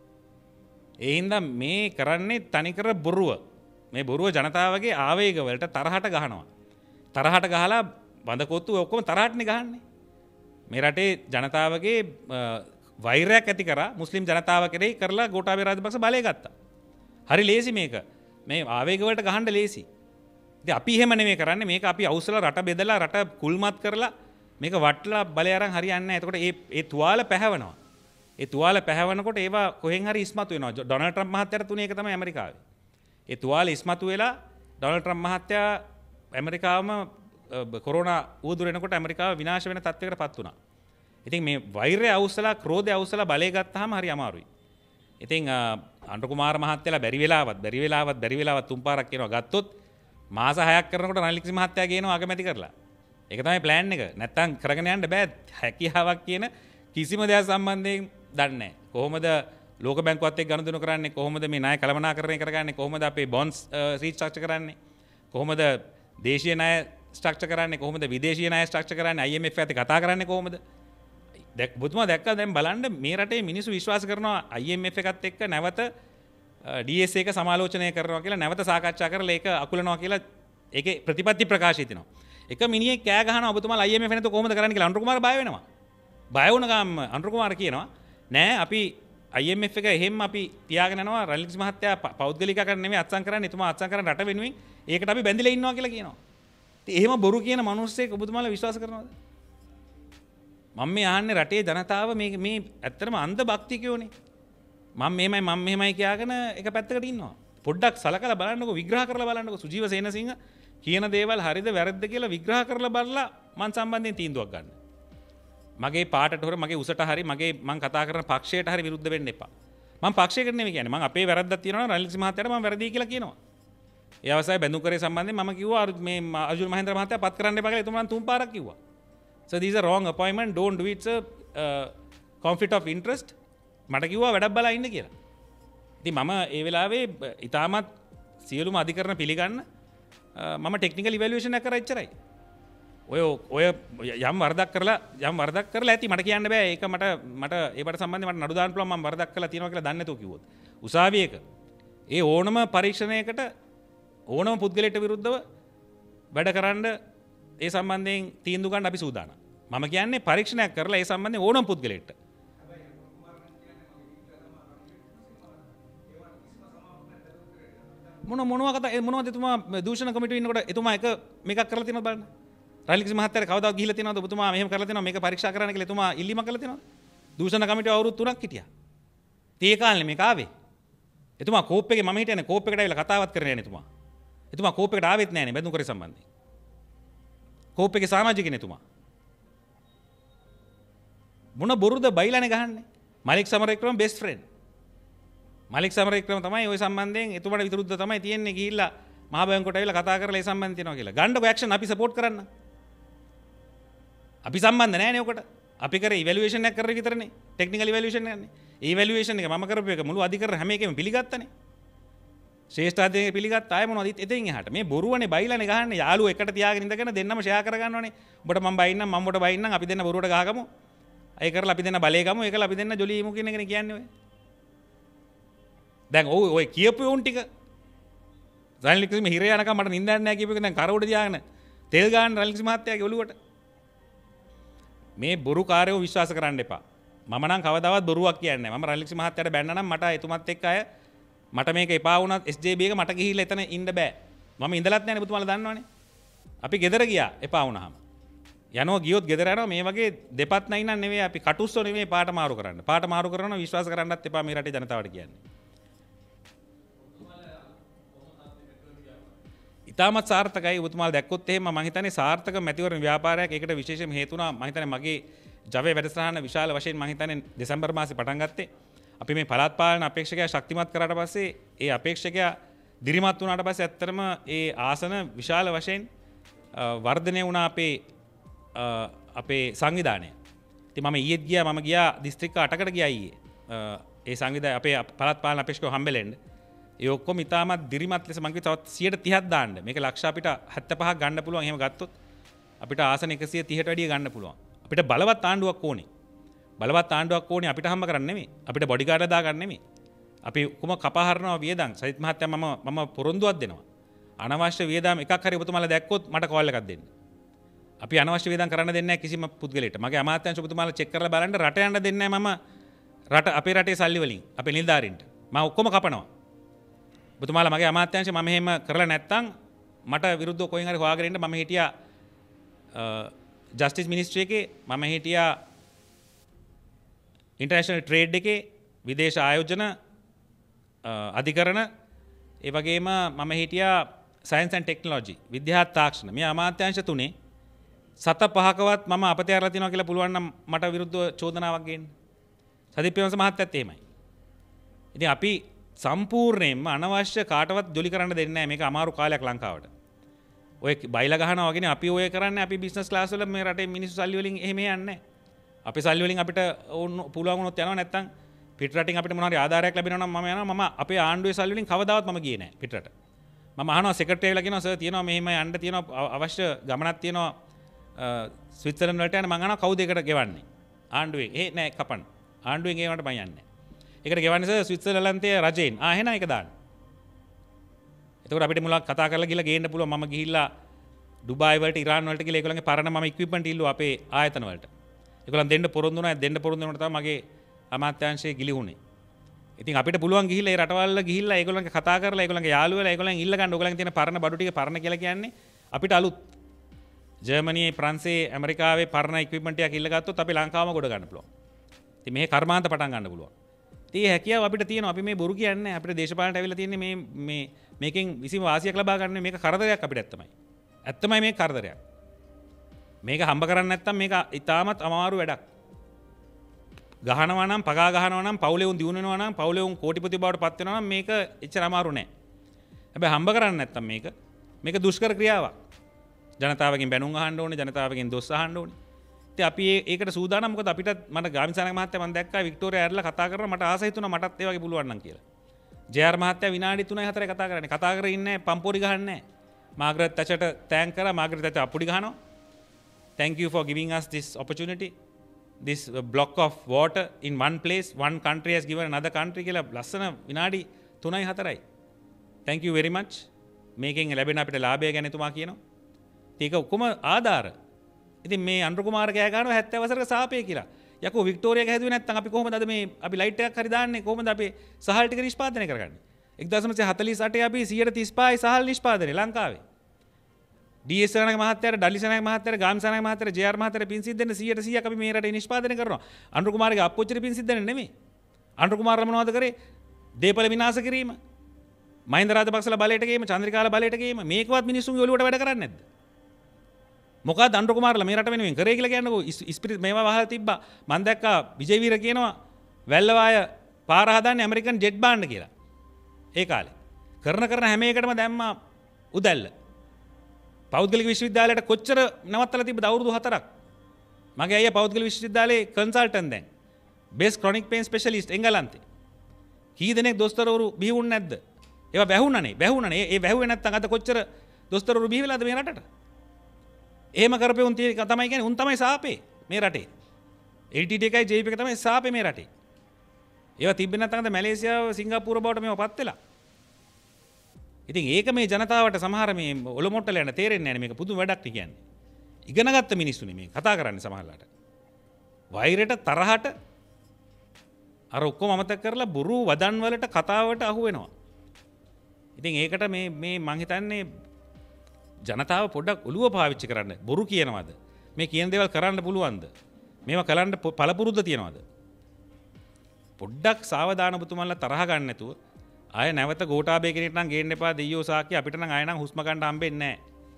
A: ඒ හින්දා මේ කරන්නේ තනිකර බොරුව. මේ බොරුව ජනතාවගේ ආවේග වලට තරහට ගහනවා. තරහට ගහලා බඳකොත්තු ඔක්කොම තරහටනේ ගහන්නේ. මේ රටේ ජනතාවගේ වෛරයක් ඇති කරා මුස්ලිම් ජනතාව කෙරෙහි කරලා ගෝඨාභය රාජපක්ෂ බලය ගත්තා. හරි ලේසි මේක. මේ ආවේග වලට ගහන්න ලේසි. ඉතින් අපි එහෙම නෙමෙයි කරන්නේ. මේක අපි අවුස්සලා රට බෙදලා රට කුල්මත් කරලා මේක වටලා බලය අරන් හරියන්නේ නැහැ. එතකොට ඒ තුවාල පැහැවෙනවා. ඒ තුවාල පැහැවෙනකොට ඒවා කොහෙන් හරි ඉස්මතු වෙනවා. ඩොනල්ඩ් ට්‍රම්ප් මහත්තයාට තුනේ එක තමයි ඇමරිකාවේ. ඒ තුවාල ඉස්මතු වෙලා ඩොනල්ඩ් ට්‍රම්ප් මහත්තයා ඇමරිකාවම කොරෝනා ඌදුර එනකොට ඇමරිකාව විනාශ වෙන තත්ත්වයකට පත් වුණා. ඉතින් මේ වෛරය අවුස්සලා ක්‍රෝධය අවුස්සලා බලය ගත්තාම හරි අමාරුයි. ඉතින් අනුර කුමාර මහත්තයලා බැරි වෙලාවත් තුන් පාරක් කියනවා ගත්තොත් මාස 6ක් කරනකොට රනිල් වික්‍රමසිංහ මහත්තයා කියනවා අගමැති කරලා. ඒක තමයි ප්ලෑන් එක. නැත්තම් කරගෙන යන්න බෑ. හැකියාවක් කියන කිසිම දෙයක් සම්බන්ධයෙන් දන්නේ නැහැ. කොහොමද ලෝක බැංකුවත් එක්ක ගනුදෙනු කරන්නේ? කොහොමද මේ ණය කළමනාකරණය කරගන්නේ? කොහොමද අපේ බොන්ඩ්ස් රීස්ට්‍රක්චර් කරන්නේ? කොහොමද දේශීය ණය ස්ට්‍රක්චර් කරන්නේ? කොහොමද විදේශීය ණය ස්ට්‍රක්චර් කරන්නේ? IMF එකත් කතා කරන්නේ කොහොමද? ඔබතුමා දැක්කා දැන් බලන්න මේ රටේ මිනිස්සු විශ්වාස කරනවා IMF එකත් එක්ක නැවත DSA එක සමාලෝචනය කරනවා කියලා නැවත සාකච්ඡා කරලා ඒක අකුලනවා කියලා ඒකේ ප්‍රතිපත්ති ප්‍රකාශය තියෙනවා. එක මිනිහෙක් කෑ ගහනවා ඔබතුමාලා IMF නැතුව කොහොමද කරන්නේ කියලා අනුර කුමාර බය වෙනවා. බය වුණ ගාම අනුර කුමාර කියනවා නෑ අපි IMF එක එහෙම අපි තියාගෙන යනවා රනිල් වික්‍රමසිංහ මහත්තයා පෞද්ගලිකකරණ නෙමෙයි අත්සන් කරන්නේ එතුමා අත්සන් කරන රට වෙනුවෙන් ඒකට අපි බැඳිලා ඉන්නවා කියලා කියනවා. ඉතින් එහෙම බොරු කියන මිනිස්සෙක් ඔබතුමාලා විශ්වාස කරනවද? මම මේ ආන්නේ රටේ ජනතාව මේ ඇත්තටම අන්ධ භක්තිකයෝනේ. මම මෙහෙමයි කියාගෙන එක පැත්තකට ඉන්නවා. පොඩ්ඩක් සලකලා බලන්නකෝ විග්‍රහ කරලා බලන්නකෝ සුජීව සේනසිංහ කියන දේවල් හරිද වැරද්ද කියලා විග්‍රහ කරලා බලලා මං සම්බන්ධයෙන් තීන්දුවක් ගන්න. මගේ පාටට හොර මගේ උසට හරි මං කතා කරන පක්ෂයට හරි විරුද්ධ වෙන්න එපා. මං පක්ෂයකට නෙමෙයි කියන්නේ. මං අපේ වැරද්දක් තියෙනවා නම් රනිල් වික්‍රමසිංහ මහත්තයාට මං වැරදි කියලා කියනවා. ඒ අවස්ථාවේ බැඳුම් කරේ සම්බන්ධයෙන් මම කිව්වා මේ අර්ජුන මහේන්ද්‍ර මහත්තයා පත් කරන්න එපා කියලා එතුමා තුන් පාරක් කිව්වා. So these are wrong appointment, don't do it, sir. Conflict of interest. මට කිව්වා වැඩක් බලා ඉන්න කියලා. ඉතින් මම ඒ වෙලාවේ ඉතාමත් සියලුම අධිකරණ පිළිගන්න මම ටෙක්නිකල් ඉවැලුවේෂන් එකක් කරා ඉච්චරයි. ඔය යම් වරදක් කරලා ඇති මට කියන්න බෑ ඒක මට ඒකට සම්බන්ධව මට නඩු දාන්න පුළුවන් මම වරදක් කරලා තියෙනවා කියලා දන්නේ නැතුව කිව්වොත්. උසාවියක ඒ ඕනම පරීක්ෂණයකට ඕනම පුද්ගලයෙකුට විරුද්ධව වැඩ කරන්න ඒ සම්බන්ධයෙන් තීන්දුව ගන්න අපි සූදානම්. මම කියන්නේ පරීක්ෂණයක් කරලා ඒ සම්බන්ධයෙන් ඕනම පුද්ගලයෙක්ට. මොනවද එතුමා දූෂණ කමිටුවේ ඉන්නකොට එතුමා එක මේකක් කරලා තියෙනවද බලන්න. රනිල් වික්‍රමසිංහ මහත්තයාට කවදාවත් ගිහිල්ලා තියෙනවද ඔබතුමා මෙහෙම කරලා තියෙනවා මේක පරීක්ෂා කරන්න කියලා එතුමා ඉල්ලීමක් කරලා තියෙනවද? දූෂණ කමිටුව අවුරුදු 3ක් හිටියා. ඒ කාලේ මේක ආවේ. එතුමා කෝප් එකේ මම හිටියනේ කෝප් එකට ඇවිල්ලා කතාවත් කරගෙන යන එතුමා. එතුමා කෝප් එකට ආවෙත් නැහැ නේ බැඳුම් කරේ සම්බන්ධයෙන්. කෝප් එකේ සමාජිකනේ එතුමා. මොන බොරුද බයිලානේ ගහන්නේ. Malik Samarawickrama best friend. මලික් සමරවික්‍රම තමයි ওই සම්බන්ධයෙන් එතුමාට විරුද්ධව තමයි තියෙන්නේ ගිහිල්ලා මහ බැංකුවට ඇවිල්ලා කතා කරලා ඒ සම්බන්ධ තියෙනවා කියලා. ගන්නකො ඇක්ෂන් අපි සපෝට් කරන්න. අපි සම්බන්ධ නැහැ නේ ඔකට. අපි කරේ ඉවැලුවේෂන් එකක් කරේ විතරනේ. ටෙක්නිකල් ඉවැලුවේෂන් එකනේ. ඒ ඉවැලුවේෂන් එක මම කරපු එක මුළු අධිකරණ හැම එකෙම පිළිගත්තනේ. ශ්‍රේෂ්ඨාධිකාරිය පිළිගත්ත ආයෙ මොනවද එතෙන් එහාට මේ බොරුවනේ බයිලානේ ගහන්නේ. යාළුවෝ එකට තියාගෙන ඉඳගෙන දෙන්නම ෂෙයා කර ගන්නවනේ. ඔබට මම බයින්නම් මම ඔබට බයින්නම් අපි දෙන්න බොරුවට ගහගමු. අය කරලා අපි දෙන්න බලේ ගමු. ඒකලා අපි දෙන්න ජොලියමු කියන එකනේ කියන්නේ ඔය. දැන් ඔය කියපු උන් ටික රනිල් වික්‍රම හිර යනකම් මට නිින්දක් නැහැ කියපු එක දැන් කරවුඩ තියාගෙන තෙල් ගන්න රනිල් වික්‍රම මහත්තයාගේ ඔළුවට. මේ බොරු කාර්යෝ විශ්වාස කරන්න එපා. මම නම් කවදාවත් බොරුවක් කියන්නේ නැහැ. මම රනිල් වික්‍රම මහත්තයාට බැන්න නම් මට එතුමත් එක්ක අය මට මේක එපා වුණත් SJB එක මට ගිහිල්ලා එතන ඉන්න බෑ. මම ඉඳලත් නැහැ නේ පුතුමාලා දන්නවනේ. අපි ගෙදර ගියා එපා වුණාම. යනවා ගියොත් ගෙදර යනවා මේ වගේ දෙපත් නැයි නන් නෙවෙයි අපි කටුස්සෝ නෙවෙයි පාට මාරු කරන්න. පාට මාරු කරනවා විශ්වාස කරන්නත් එපා මේ රටේ ජනතාවට කියන්නේ. ඉතාමත් සාර්ථකයි ඔබතුමාලා දැක්කොත් එහෙම මම හිතන්නේ සාර්ථක මැතිවරණ ව්‍යාපාරයක් ඒකට විශේෂයෙන්ම හේතු වුණා මම හිතන්නේ මගේ ජවයේ වැඩසටහන විශාල වශයෙන් මම හිතන්නේ දෙසැම්බර් මාසේ පටන් ගත්තේ අපි මේ පළාත් පාලන අපේක්ෂකයා ශක්තිමත් කරාට පස්සේ ඒ අපේක්ෂකයා දිරිමත් වුණාට පස්සේ ඇත්තටම ඒ ආසන විශාල වශයෙන් වර්ධනය වුණා අපේ සංවිධානය. ඉතින් මම ඊයේත් ගියා මම ගියා දිස්ත්‍රික්ක 8කට ගියා ඊයේ. ඒ සංවිධානය අපේ පළාත් පාලන අපේක්ෂකව හම්බෙලෙන්න ඒ ඔක්කොම ඉතාමත් දිරිමත් ලෙස මම කිව්වා තවත් 130ක් දාන්න. මේක ලක්ෂ අපිට 75ක් ගන්න පුළුවන්. එහෙම ගත්තොත් අපිට ආසන 130ට වැඩිය ගන්න පුළුවන්. අපිට බලවත් ආණ්ඩුවක් ඕනේ. බලවත් ආණ්ඩුවක් ඕනේ අපිට හම්බ කරන්න නෙමෙයි. අපිට බොඩිගාඩ් දාගන්න නෙමෙයි. අපි කොම කපා හරනවා වියදම්. සජිත් මහත්තයා මම පොරොන්දුවක් දෙනවා. අනවශ්‍ය වියදම් එකක් හරි ඔබතුමාලා දැක්කොත් මට කෝල් එකක් දෙන්න. අපි අනවශ්‍ය වියදම් කරන්න දෙන්නේ නැහැ කිසිම පුද්ගලයෙක්ට. මගේ අමාත්‍යාංශ ඔබතුමාලා චෙක් කරලා බලන්න රට යන්න දෙන්නේ නැහැ මම අපේ රටේ සල්ලි වලින් අපේ නිලධාරීන්ට. මම ඔක්කොම කපනවා. ඔබතුමාලා මගේ අමාත්‍යාංශ මම එහෙම කරලා නැත්තම් මට විරුද්ධව කොහෙන් හරි හොයාගෙන ඉන්න මම හිටියා ජස්ටිස් මිනිස්ට්‍රි එකේ මම හිටියා ඉන්ටර්නැෂනල් ට්‍රේඩ් එකේ විදේශ ආයෝජන අධිකරණ ඒ වගේම මම හිටියා සයන්ස් ඇන්ඩ් ටෙක්නොලොජි විද්‍යා තාක්ෂණ මේ අමාත්‍යාංශ තුනේ සත පහකවත් මම අපතේ අරලා තියනවා කියලා පුළුවන් නම් මට විරුද්ධව චෝදනාවක් ගේන්න. සදීප් ප්‍රේමසිංහ මහත්තයත් එහෙමයි. ඉතින් අපි සම්පූර්ණයෙන්ම අනවශ්‍ය කාටවත් ජොලි කරන්න දෙන්නේ නැහැ. මේක අමාරු කාලයක් ලංකාවට. ඔය බයිලා ගහනවා වගේනේ අපි ඔය කරන්නේ අපි බිස්නස් ක්ලාස් වල මේ රටේ මිනිස්සු සල්ලි වලින් එහෙම යන්නේ නැහැ. අපි සල්ලි වලින් අපිට පුළුවන් වුණොත් යනවා නැත්තම් පිට රටින් අපිට මොනවා හරි ආධාරයක් ලැබෙනවා නම් මම යනවා. මම අපේ ආණ්ඩුවේ සල්ලි වලින් කවදාවත් මම ගියේ නැහැ පිට රට. මම අහනවා සෙක්‍රටරි ඇවිල්ලා කියනවා සර් තියෙනවා මෙහෙම යන්න තියෙනවා අවශ්‍ය ගමනක් තියෙනවා ස්විට්සර්ලන්ඩ් වලට යන්න මම අහනවා කවුද ඒකට ගෙවන්නේ? ආණ්ඩුවෙන්. නෑ කපන්න. ආණ්ඩුවෙන් ගෙවන්නට මම යන්නේ. ඒකට ගෙවන්නේ සර් ස්විට්සර්ලන්තයේ රජයෙන්. එහෙනම් ඒක දාන්න. එතකොට අපිට මුලක් කතා කරලා ගිහලා ගේන්න පුළුවන්. මම ගිහිල්ලා ඩුබායි වලට ඉරාන් වලට ගිහලා ඒගොල්ලන්ගේ පරණ මම ඉක්විප්මන්ට් ඉල්ලුවා අපේ ආයතන වලට. ඒගොල්ලන් දෙන්න පොරොන්දු නැහැ. දෙන්න පොරොන්දු වෙනකොට තමයි මගේ අමාත්‍යාංශයේ ගිලිහුනේ. ඉතින් අපිට පුළුවන් ගිහිල්ලා ඒ රටවල් ගිහිල්ලා ඒගොල්ලන්ගේ කතා කරලා ඒගොල්ලන්ගේ යාළුවෝ වෙලා ඒගොල්ලන් ඉල්ල ගන්න. ඕගොල්ලන්ගේ තියෙන පරණ බඩු ටික පරණ කියලා කියන්නේ අපිට අලුත්. ජර්මනියේ ප්‍රංශයේ ඇමරිකාවේ පරණ ඉක්විප්මන්ට් එකක් ඉල්ල ගත්තොත් අපි ලංකාවම ගොඩ ගන්න පුළුවන්. ඉතින් මේ කර්මාන්ත පටන් ගන්න පුළුවන්. ඉතින් හැකියාව අපිට තියෙනවා. අපි මේ බොරු කියන්නේ අපිට දේශපාලනට ඇවිල්ලා තියෙන්නේ මේකෙන් විසීම වාසියක් ලබා ගන්න මේක කරදරයක් අපිට ඇත්තමයි. ඇත්තමයි මේක කරදරයක්. මේක හම්බ කරන්නේ නැත්නම් මේක ඉතාමත් අමාරු වැඩක්. ගහනවා නම් පගා ගහනවා නම් පවුලේ උන් දිනු වෙනවා නම් පවුලේ උන් කෝටිපති බවට පත් වෙනවා නම් මේක එච්චර අමාරු නෑ. හැබැයි හම්බ කරන්නේ නැත්නම් මේක දුෂ්කර ක්‍රියාවක්. ජනතාවගෙන් බැනුම් අහන්න ඕනේ, ජනතාවගෙන් දොස් අහන්න ඕනේ. ඉතින් අපි ඒකට සූදානම්. මොකද අපිට මට ගාමිසානක මහත්තයා මම දැක්කා වික්ටෝරියා ඇරලා කතා කරලා මට ආස හිතුණා මටත් ඒ වගේ පුළුවන් නම් කියලා. ජේ.ආර් මහත්තයා විනාඩි 3-4 කතා කරන්නේ. කතා කරේ ඉන්නේ පම්පෝරි ගහන්නේ නැහැ. මාග්‍රට් තැචර්ට තෑන්ක් කරා. මාග්‍රට් තැචර් අපුඩි ගහනවා. Thank you for giving us this opportunity. This block of water in one place, one country has given another country කියලා ලස්සන විනාඩි 3-4යි. Thank you very much. මේකෙන් ලැබෙන අපිට ලාභය ගැන එතුමා කියනවා. ඒක ඔක්කොම ආධාර. ඉතින් මේ අනුර කුමාර කෑ ගන්නවා 70 වසරක සාපේ කියලා. යකෝ වික්ටෝරියා හැදුවේ නැත්නම් අපි කොහොමද අද මේ අපි ලයිට් එකක් හරි දාන්නේ? කොහොමද අපි සහල් ටික නිෂ්පාදනය කරගන්නේ? 1948 අපි 135යි සහල් නිෂ්පාදනය ලංකාවේ. ඩී.එස්. සේනානායක මහත්තයාට, ඩලි සේනානායක මහත්තයාට, ගාම් සේනානායක මහත්තයාට, ජේ.ආර් මහත්තයාට පින් සිද්ධ දෙන්න 100%ක් අපි මේ රටේ නිෂ්පාදනය කරනවා. අනුර කුමාරගේ අප්පොච්චිට පින් සිද්ධ දෙන්න නෙමෙයි. අනුර කුමාරලා මොනවද කරේ? දේපල විනාශ කිරීම. මහින්ද රාජපක්ෂලා බලයට ගේම චන්ද්‍රිකාලා බලයට ගේම මේකවත් මිනිස්සුන්ගේ ඔළුවට වැඩ කරන්නේ නැද්ද? මොකද අනුර කුමාරලා මේ රට වෙනුවෙන් කරේ කියලා කියන්නකෝ ස්පිරිට් මේවා වහලා තිබ්බා. මම දැක්කා විජේවීර කියනවා වැල්ලවාය පාර හදන්නේ ඇමරිකන් ජෙට් බාන්න කියලා. ඒ කාලේ කරන හැම එකටම දැම්මා උදැල්ල. පෞද්ගලික විශ්වවිද්‍යාලයට කොච්චර නවත්තලා තිබ්බද අවුරුදු 4ක්. මගේ අයියා පෞද්ගලික විශ්වවිද්‍යාලයේ කන්සල්ටන්ට් දැන්. බේස් ක්‍රොනික් පේන් ස්පෙෂලිස්ට් එංගලන්තේ. කී දෙනෙක් දොස්තරවරු බිහි වුන්නේ නැද්ද? ඒවා වැහුණනේ. ඒ වැහුවේ නැත්තම් අද කොච්චර දොස්තරවරු බිහි වෙලාද මේ රටට? එහෙම කරපේ උන් තමයි කියන්නේ උන් තමයි සාපේ මේ රටේ. LTT එකයි JP එක තමයි සාපේ මේ රටේ. ඒවා තිබ්බේ නැත්නම් අද මැලේසියාව සිංගප්පූර බවට මේවපත් වෙලා. ඉතින් ඒක මේ ජනතාවට සමහර මේ ඔලොමොට්ටල යන තේරෙන්නේ නැහැ මේක පුදුම වැඩක් නේ කියන්නේ. ඉගෙනගත්ත මිනිස්සුනේ මේ කතා කරන්නේ සමහරලාට. වෛරයට තරහට අර ඔක්කොම අමතක කරලා බොරු වදන් වලට කතාවට අහු වෙනවා. ඉතින් ඒකට මේ මං හිතන්නේ ජනතාව පොඩ්ඩක් ඔළුව පාවිච්චි කරන්න. බොරු කියනවද? මේ කියන දේවල් කරන්න පුළුවන්ද? මේවා කරන්න පළපුරුද්ද තියනවද? පොඩ්ඩක් සාවධාන ඔබතුමන්ලා තරහ ගන්න නැතුව ආය නැවත ගෝඨාභය කෙනෙක් නම් ගේන්න එපා දෙයියෝ සාක්කිය අපිට නම් ආය නම් හුස්ම ගන්න හම්බෙන්නේ නැහැ.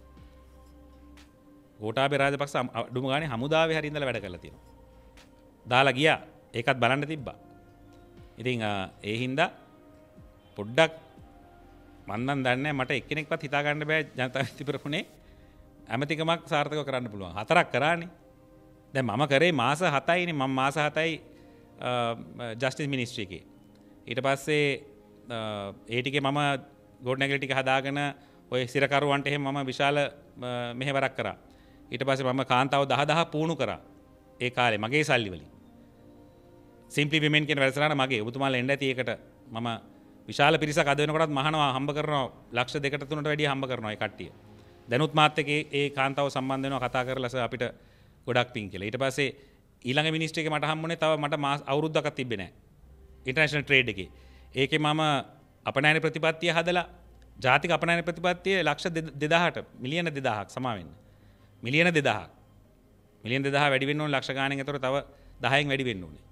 A: ගෝඨාභය රාජපක්ෂ අඩුම ගානේ හමුදාවේ හරි ඉඳලා වැඩ කරලා තියෙනවා. දාලා ගියා. ඒකත් බලන්න තිබ්බා. ඉතින් ඒ හින්දා පොඩ්ඩක් මන් නම් දන්නේ මට එක්කෙනෙක්වත් හිතා ගන්න බෑ ජනතා විත්තිපරපුනේ ඇමතිකමක් සාර්ථකව කරන්න පුළුවන්. 4ක් කරානේ. දැන් මම කරේ මාස 7යිනේ. මම මාස 7යි ජස්ටිස් මිනිස්ට්‍රි එකේ. ඊට පස්සේ ඒ ටිකේ මම ගොඩනැගිලි ටික හදාගෙන ඔය සිරකරුවන්ට එහෙම මම විශාල මෙහෙවරක් කරා. ඊට පස්සේ මම කාන්තාව 10000 පුහුණු කරා. ඒ කාලේ මගේ සල්ලි වලින්. සිම්ප්ලි විමෙන් කියන වැඩසටහන මගේ ඔබතුමාලා එන්න ඇති ඒකට මම විශාල පිරිසක් අද වෙනකොටත් මහනවා හම්බ කරනවා ලක්ෂ 2කට 3ට වැඩිය හම්බ කරනවා ඒ කට්ටිය. දැනුත් මාත් එක්ක ඒ කාන්තාව සම්බන්ධ වෙනවා කතා කරලා අපිට ගොඩක් පිං කියලා. ඊට පස්සේ ඊළඟ මිනිස්ට්‍රි එකේ මට හම්බුනේ තව මට මාස අවුරුද්දක් තිබ්බේ නැහැ. ඉන්ටර්නැෂනල් ට්‍රේඩ් එකේ. ඒකේ මම අපනයන ප්‍රතිපත්තිය හදලා ජාතික අපනයන ප්‍රතිපත්තිය ලක්ෂ 2000ට මිලියන 2000ක් සමා වෙන්න. මිලියන 2000ක්. මිලියන 2000 වැඩි වෙන්න ඕනේ ලක්ෂ ගාණෙන් අතර තව 10න් වැඩි වෙන්න ඕනේ.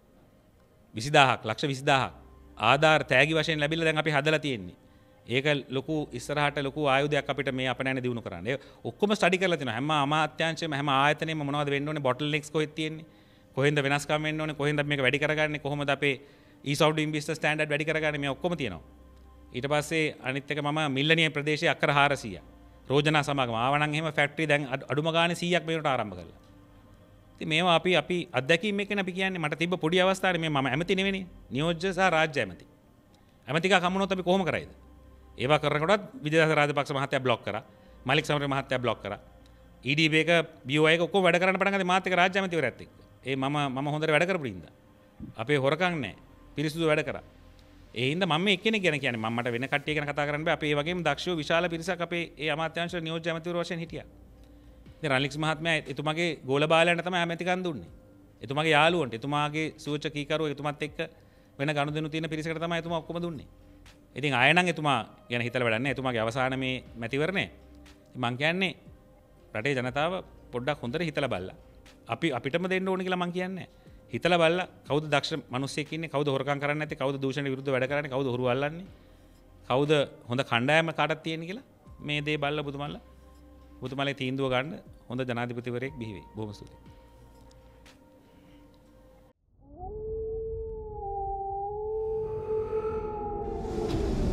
A: 20000ක් ලක්ෂ 20000ක් ආධාර තෑගි වශයෙන් ලැබිලා දැන් අපි හදලා තියෙන්නේ. ඒක ලොකු ඉස්සරහට ලොකු ආයුධයක් අපිට මේ අපනයන දිනු කරන්න. ඒ ඔක්කොම ස්ටඩි කරලා තිනවා. හැම අමාත්‍යාංශයම හැම ආයතනෙම මොනවද වෙන්න ඕනේ? බොටල් නෙක්ස් කොහෙද තියෙන්නේ? කොහෙන්ද වෙනස්කම් වෙන්න ඕනේ? කොහෙන්ද මේක වැඩි කරගන්නේ? කොහොමද අපේ ease of doing business standard වැඩි කරගන්නේ? මේ ඔක්කොම තියෙනවා. ඊට පස්සේ අනිත් එක මම මිල්ලනිය ප්‍රදේශයේ අක්කර 400ක් රෝජනා සමාගම ආවනම් එහෙම ෆැක්ටරි දැන් අඩුම ගානේ 100ක් මේකට ආරම්භ කළා. ඉතින් මේවා අපි අත්දැකීම් එක්කනේ අපි කියන්නේ. මට තිබ්බ පොඩි අවස්ථාවේ මේ මම ඇමති නෙවෙයි. නියෝජ්‍ය සහ රාජ්‍ය ඇමති. ඇමතිකා කමුණොත් අපි කොහොම කරයිද? ඒවා කරනකොටත් විජේදාස රාජපක්ෂ මහත්තයා බ්ලොක් කරා. මලික් සමරේ මහත්තයා බ්ලොක් කරා. EDB එක BOI එක ඔක්කොම වැඩ කරන්න පටන් ගත්තේ මාත් එක්ක රාජ්‍ය ඇමතිවරයත් එක්ක. ඒ මම හොඳට වැඩ කරපු ඉඳලා. අපේ හොරකම් නැහැ. පිරිසුදු වැඩ කරා. ඒ හින්දා මම මේ එක්කෙනෙක් ගැන කියන්නේ මම මට වෙන කට්ටිය ගැන කතා කරන්න බෑ. අපි ඒ වගේම දක්ෂව විශාල පිරිසක් අපේ ඒ අමාත්‍යාංශ නියෝජ්‍ය ඇමතිවරු වශයෙන් හිටියා. ඉතින් රනිල්ස් මහත්මයා එතුමාගේ ගෝල බාලයන්ට තමයි ඇමතිකම් දුන්නේ. එතුමාගේ යාළුවන්ට, එතුමාගේ සූචකීකරුවෝ එතුමත් එක්ක වෙන ගනුදෙනු තියෙන පිරිසකට තමයි එතුමා ඔක්කොම දුන්නේ. ඉතින් ආයෙ නම් එතුමා ගැන හිතලා වැඩක් නැහැ. එතුමාගේ අවසාන මේ මැතිවරණය. ඉතින් මං කියන්නේ රටේ ජනතාව පොඩ්ඩක් හොඳට හිතලා බලලා. අපිටම දෙන්න ඕනේ කියලා මං කියන්නේ. හිතලා බලලා කවුද දක්ෂ මිනිස්සෙක් ඉන්නේ? කවුද හොරකම් කරන්නේ නැත්තේ? කවුද දූෂණ විරුද්ධ වැඩ කරන්නේ? කවුද හොරු අල්ලන්නේ? කවුද හොඳ කණ්ඩායම කාටද තියෙන්නේ කියලා මේ දේ බලලා බුදුමලේ තීන්දුව ගන්න හොඳ ජනාධිපතිවරයෙක් බිහි වෙයි. බොහොම ස්තුතියි.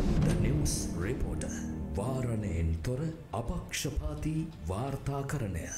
D: රිපෝටර් වාරණයෙන් තොර අපක්ෂපාතී වාර්තාකරණය